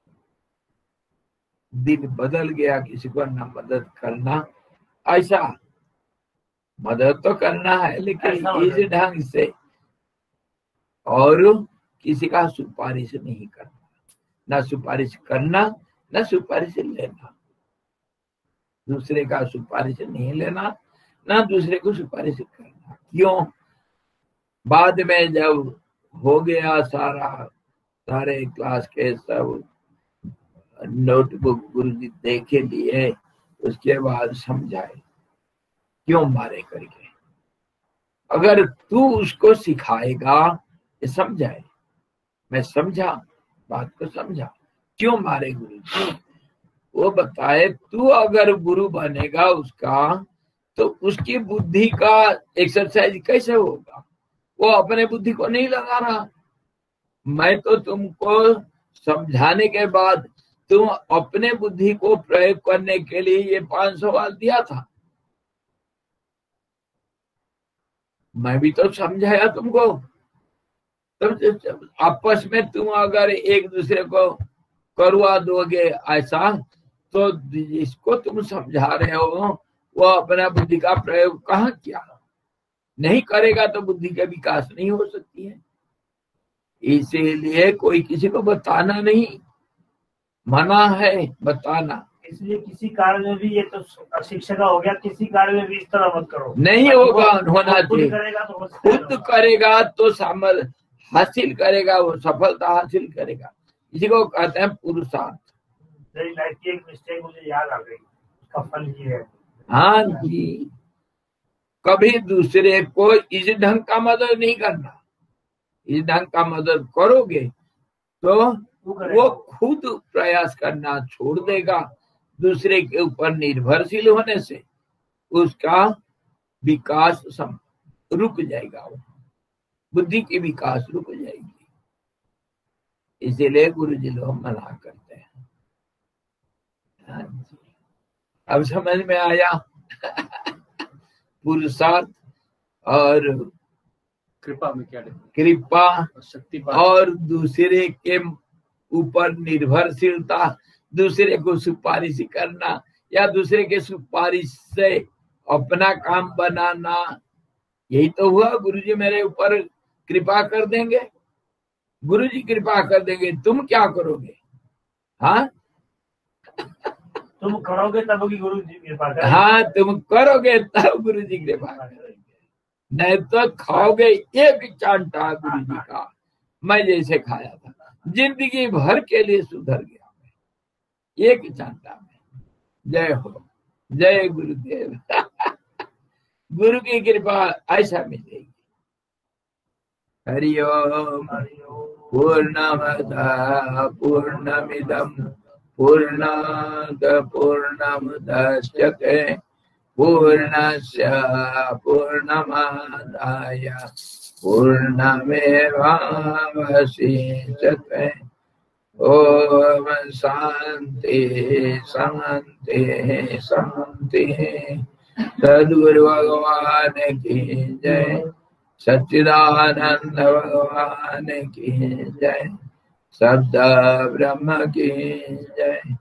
दिल बदल गया, किसी को ना मदद करना, ऐसा मदद तो करना है लेकिन इस ढंग से, और किसी का सुपारिश नहीं करना, ना सुपारिश करना ना सुपारिश लेना, दूसरे का सुपारिश नहीं लेना, ना दूसरे को सुपारिश करना। क्यों? बाद में जब हो गया सारा, सारे क्लास के सब नोटबुक गुरुजी देखे लिए, उसके बाद समझाए क्यों मारे करके। अगर तू उसको सिखाएगा, ये समझाए, मैं समझा, बात को समझा, क्यों मारे गुरुजी, वो बताए। तू अगर गुरु बनेगा उसका, तो उसकी बुद्धि का एक्सरसाइज कैसे होगा? वो अपने बुद्धि को नहीं लगा रहा। मैं तो तुमको समझाने के बाद तुम अपने बुद्धि को प्रयोग करने के लिए ये पांच सवाल दिया था, मैं भी तो समझाया तुमको। तब आपस में तुम अगर एक दूसरे को करवा दोगे ऐसा, तो जिसको तुम समझा रहे हो वो अपना बुद्धि का प्रयोग कहाँ किया? नहीं करेगा तो बुद्धि का विकास नहीं हो सकती है। इसीलिए कोई किसी को बताना नहीं, मना है बताना। इसलिए किसी कार्य में भी, ये तो शिक्षा का हो गया, किसी कार्य में भी इस तरह मत करो, नहीं होगा, होना खुद चाहिए। करेगा तो खुद करेगा तो सामल हासिल करेगा, वो सफलता हासिल करेगा। इसी को कहते हैं पुरुषार्थ। मेरी लाइफ की एक मिस्टेक मुझे याद आ गई, उसका फल ये है। हाँ जी, कभी दूसरे को इस ढंग का मदद नहीं करना। इस ढंग का मदद करोगे तो वो खुद प्रयास करना छोड़ देगा। दूसरे के ऊपर निर्भरशील होने से उसका विकास सम रुक जाएगा, वो बुद्धि की विकास रुक जाएगी। इसीलिए गुरुजी लोग मना करते हैं। हाँ जी, अब समझ में आया। पुरुषार्थ और कृपा में क्या डिफरेंस? कृपा शक्ति और दूसरे के ऊपर निर्भरशीलता, दूसरे को सुपारिश करना या दूसरे के सुपारिश से अपना काम बनाना, यही तो हुआ। गुरुजी मेरे ऊपर कृपा कर देंगे, गुरुजी कृपा कर देंगे, तुम क्या करोगे? हाँ, तुम करोगे तब की गुरु जी कृपा करेंगे। हाँ, तुम करोगे तब गुरु जी कृपा करेंगे, नहीं तो खाओगे एक चांटा गुरु जी का। मैं जैसे खाया था, जिंदगी भर के लिए सुधर गया मैं एक चांटा में। जय हो, जय गुरुदेव। गुरु की कृपा ऐसा मिलेगी। हरि ओम। पूर्णमदः पूर्णमिदं पूर्णात् पूर्णमुदच्यते पूर्णस्य पूर्णमादाय पूर्णमेवावशिष्यते। ओम शांति शांति शांति। सद्गुरु भगवान की जय। सच्चिदानंद भगवान की जय। शब्द ब्रह्म की जय।